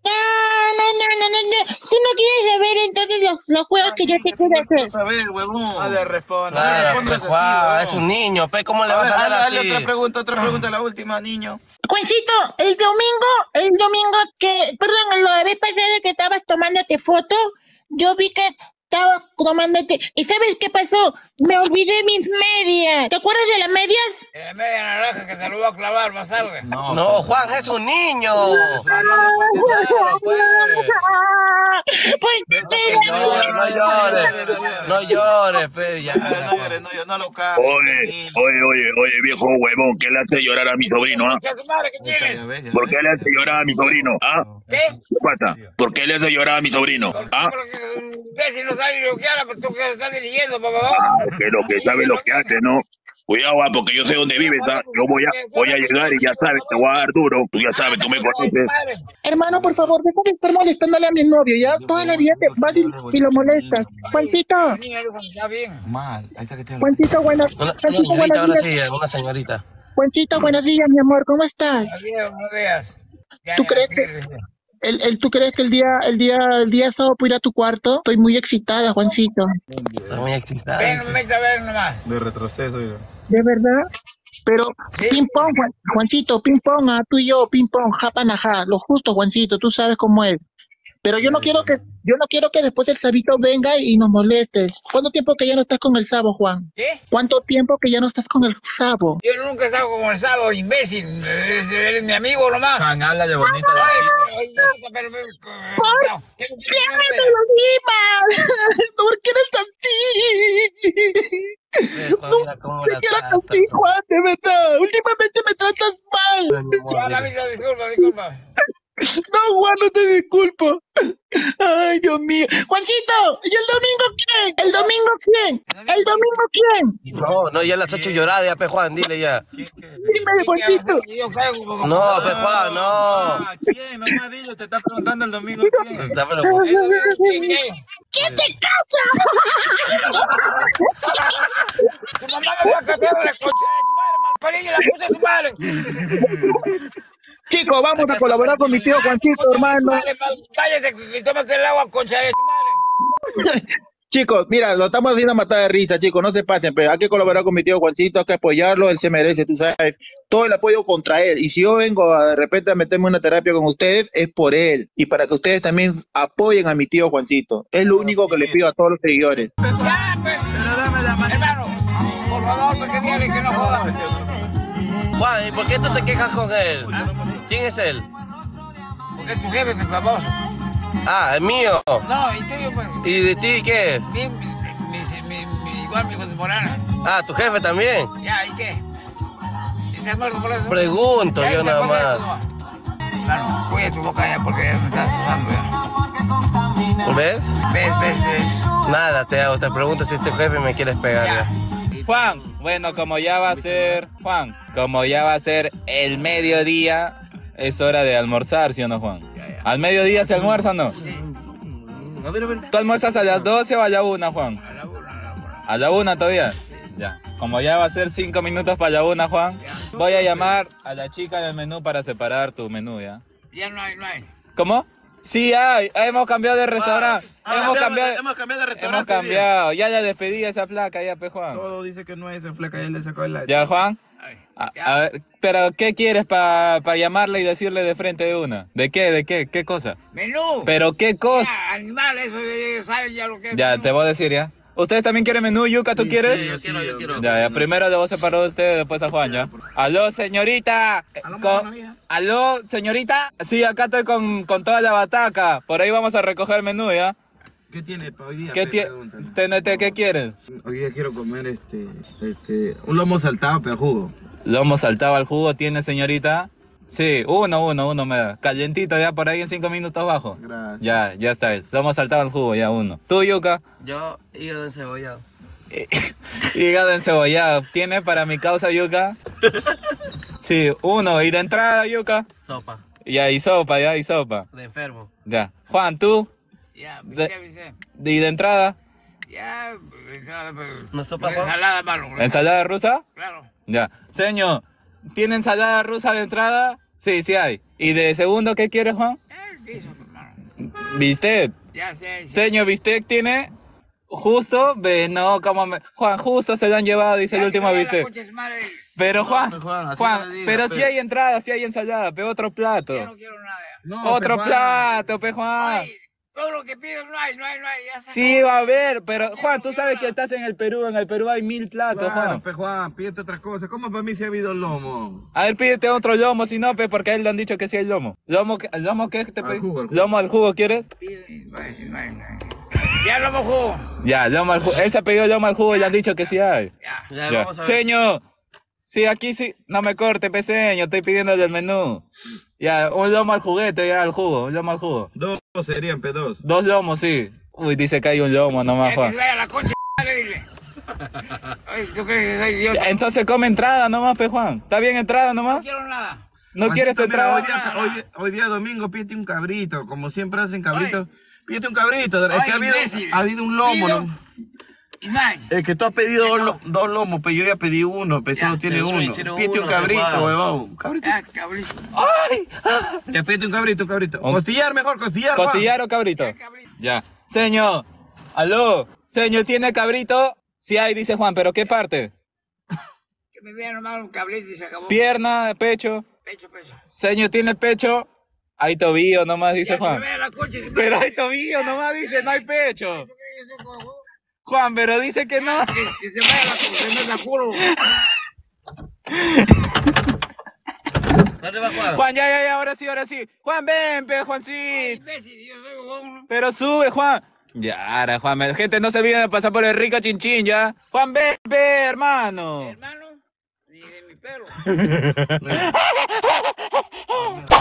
No. Tú no quieres saber entonces los juegos que yo te quiero hacer. saber, huevón. No le respondo. Claro, pe Juan, es un niño, pe, ¿cómo le vas a dar así? Dale otra pregunta, la última, niño. Juancito, el domingo perdón, la vez pasada que estabas tomándote foto, yo vi que estabas tomándote, ¿y sabes qué pasó? Me olvidé mis medias. ¿Te acuerdas de las medias? La media naranja que te lo voy a clavar más tarde. No, Juan, es un niño. Pues, No llores, pe, ya. No lo cago. Oye, viejo huevón, ¿qué le hace llorar a mi sobrino, ah? ¿Qué madre que tienes? ¿Por qué le hace llorar a mi sobrino, ah? ¿Qué? ¿Qué pasa? ¿Por qué le hace llorar a mi sobrino, ah? Porque un imbécil no sabe lo que habla, pues tú que estás dirigiendo, papá. Que lo que sabe lo que hace, ¿no? Cuidado, porque yo sé dónde vives, ¿ah? Yo voy a llegar y ya sabes, te voy a dar duro. Tú ya sabes, tú me conoces. hermano, por favor, deja de estar molestándole a mi novio, ¿ya? Toda la vida te vas y lo molestas. Juancito, Está bien. Mal, ahí está que te habla. Juancito, buenos Una Juancito, señorita, ahora buenos días. sí, una señorita. Juancito, buenos días, mi amor, ¿cómo estás? Buenos días. ¿Tú crees que ¿tú crees que el día sábado puedo ir a tu cuarto? Estoy muy excitada, Juancito. Está muy excitada. Ven, dice. vete a ver nomás. De retroceso. ¿De verdad? Pero Sí. ping pong, Juancito, ping pong, tú y yo, ping pong, japanajá, lo justo, Juancito, tú sabes cómo es. Pero yo no quiero que después el sabito venga y nos molestes. ¿Cuánto tiempo que ya no estás con el sabo, Juan? ¿Qué? ¿Cuánto tiempo que ya no estás con el sabo? Yo nunca he estado como el sábado, imbécil. Eres mi amigo nomás. Juan, habla de bonito. Pero, ¡Déjame lo digas! ¿Por qué eres así? Pe, Juan, mira cómo la ¿Por qué eres trata. así, Juan? De verdad, últimamente me tratas mal. Disculpa. No, Juan, no te disculpo. Ay, Dios mío. Juancito, ¿y el domingo quién? ¿El domingo quién? ¿El domingo quién? No, ya la has hecho llorar, ya, pe Juan, dile ya. Dime, Juancito. No, pe Juan, no. ¿Quién? No me ha dicho, te está preguntando el domingo quién. Está pero- ¿Quién te cacha? Tu mamá me va a cambiar la concha de tu madre, malparido, la puta de tu madre. Chicos, vamos a colaborar con mi tío Juancito, hermano. Váyase y tómate el agua, concha de tu madre. Chicos, mira, lo estamos haciendo a matar de risa, chicos, no se pasen, pero hay que colaborar con mi tío Juancito, hay que apoyarlo, él se merece, tú sabes, todo el apoyo contra él, y si yo vengo de repente a meterme una terapia con ustedes, es por él, y para que ustedes también apoyen a mi tío Juancito, es lo único que le pido a todos los seguidores. Ya, hermano, por favor, que dígale que no joda. Juan, ¿y por qué tú te quejas con él? ¿Quién es él? Porque es tu jefe, mi famoso. Ah, el mío. No, y tuyo, pues. ¿Y de ti qué es? Igual mi contemporáneo. Ah, tu jefe también. Ya, ¿y qué? ¿Y estás muerto por eso? Pregunto Ya, yo ¿te nada acuerdas de más. eso? Hermano, cuida tu boca ya porque ya me estás asustando ya. ¿Ves? ¿Ves? Nada te hago, te pregunto si es tu jefe y me quieres pegar ya. Juan, bueno, como ya va a ser, Juan, como ya va a ser el mediodía, es hora de almorzar, ¿sí o no, Juan? ¿Al mediodía se almuerza o no? A ver. ¿Tú almuerzas a las 12 o a la 1, Juan? A la 1. ¿A la 1 todavía? Ya. Como ya va a ser 5 minutos para la 1, Juan, voy a llamar a la chica del menú para separar tu menú, ¿ya? Ya no hay. ¿Cómo? Sí hay, hemos cambiado de restaurante. Hemos cambiado de Hemos restaurante. cambiado, ya la despedí a esa flaca, ya, pe, Juan. Todo dice que no es esa flaca, él le sacó el ¿Ya, Juan? Ay, A ver, pero ¿qué quieres para llamarle y decirle de frente de una? ¿De qué? ¿De qué? ¿Qué cosa? Menú. ¿Pero qué cosa? Ya, animal, eso saben ya lo que es. Ya, menú. te voy a decir, ¿ya? ¿Ustedes también quieren menú, Yuka? ¿Tú quieres? Yo quiero. Ya, primero le voy a separar a usted, después a Juan, ¿ya? Aló, señorita. Aló, señorita. Sí, acá estoy con toda la bataca. Por ahí vamos a recoger el menú, ¿ya? ¿Qué tiene para hoy día? ¿Qué TNT, ¿qué quieres? Hoy día quiero comer un lomo saltado, pero jugo. Lomo saltado al jugo, ¿tiene, señorita? Sí, uno me da. Calientito ya, por ahí en 5 minutos bajo. Gracias. Ya está. Lomo saltado al jugo, ya, uno. ¿Tú, Yuka? Yo, hígado encebollado. Hígado encebollado. ¿Tiene para mi causa, Yuka? Sí, uno. ¿Y de entrada, Yuka? Sopa. Ya, y sopa. De enfermo. Ya. Juan, ¿tú? Ya, De- viste. ¿Y de entrada? Ya, ensalada, pero... ¿No sopa, Juan? Ensalada, mano. ¿Ensalada rusa? Claro. Ya. Señor, ¿tiene ensalada rusa de entrada? Sí, sí hay. ¿Y de segundo qué quieres, Juan? ¿Qué hizo, hermano? ¿Bistec? Ya sé. Señor, ¿bistec tiene? ¿Justo? No, Juan, justo se lo han llevado, dice el último bistec. Pero Juan, pero sí hay entrada, sí hay ensalada, pero otro plato. Yo no quiero nada. Otro plato, pe Juan. Ay, todo lo que pido no hay. Ya se Sí acabó. va a haber, pero Juan, tú sabes que estás en el Perú hay 1000 platos, Juan. Juan, pídete otra cosa. ¿Cómo para mí se ha habido el lomo? A ver, pídete otro lomo, si no, pe, porque a él le han dicho que sí hay lomo. ¿Lomo qué te Al pedí? jugo, al jugo. ¿Lomo al jugo quieres? No hay. Ya lo mojó. Ya, lomo al jugo. Él se ha pedido lomo al jugo y le han dicho que sí hay. Ya. Ya. Vamos a ver. Señor, sí, aquí sí, no me corte, peseño, estoy pidiendo del menú. Ya, un lomo al juguete, ya, al jugo, un lomo al jugo. Dos serían, P2. 2 lomos, sí. Uy, dice que hay un lomo nomás, Ya que Juan. se vaya a la concha, dile. Ay, ¿tú crees que soy idiota? Entonces come entrada nomás, pe Juan. ¿Está bien entrada No nomás? quiero nada. ¿No quieres tu Mira, entrada? hoy día domingo, pídete un cabrito. Como siempre hacen cabrito. Pídete un cabrito. Es que imbécil. ha habido un lomo, Pido. ¿no? Y no hay. Es que tú has pedido dos lomos, pero yo ya pedí uno, pero solo tiene seguro uno. hicieron Pídete un uno, cabrito, Juan. huevón. Un cabrito. Ya, cabrito. Ya pídete un cabrito. Costillar mejor, costillar. Juan. ¿Costillar o cabrito? Ya, cabrito. Ya. Señor, aló. Señor, ¿tiene cabrito? Sí hay, dice Juan, ¿pero qué parte? Que me vean nomás un cabrito y se acabó. Pierna, pecho. Pecho. Señor, ¿tiene pecho? Hay tobillo nomás, dice Ya, que se Juan. vaya a la concha. Pero hay tobillo nomás, dice, no hay pecho. ¿Tú crees que yo soy cojo? Juan, pero dice que no. Que se vaya a la concha, que no se culo. ¿Dónde va, Juan? Juan, ya, ahora sí. Juan, ven, pe, Juancito. Imbécil, yo soy cojo. Pero sube, Juan. Ya, ahora, Juan, gente, no se olviden de pasar por el rico chinchín, ¿ya? Juan, ven, hermano. Hermano, ni de mi pelo.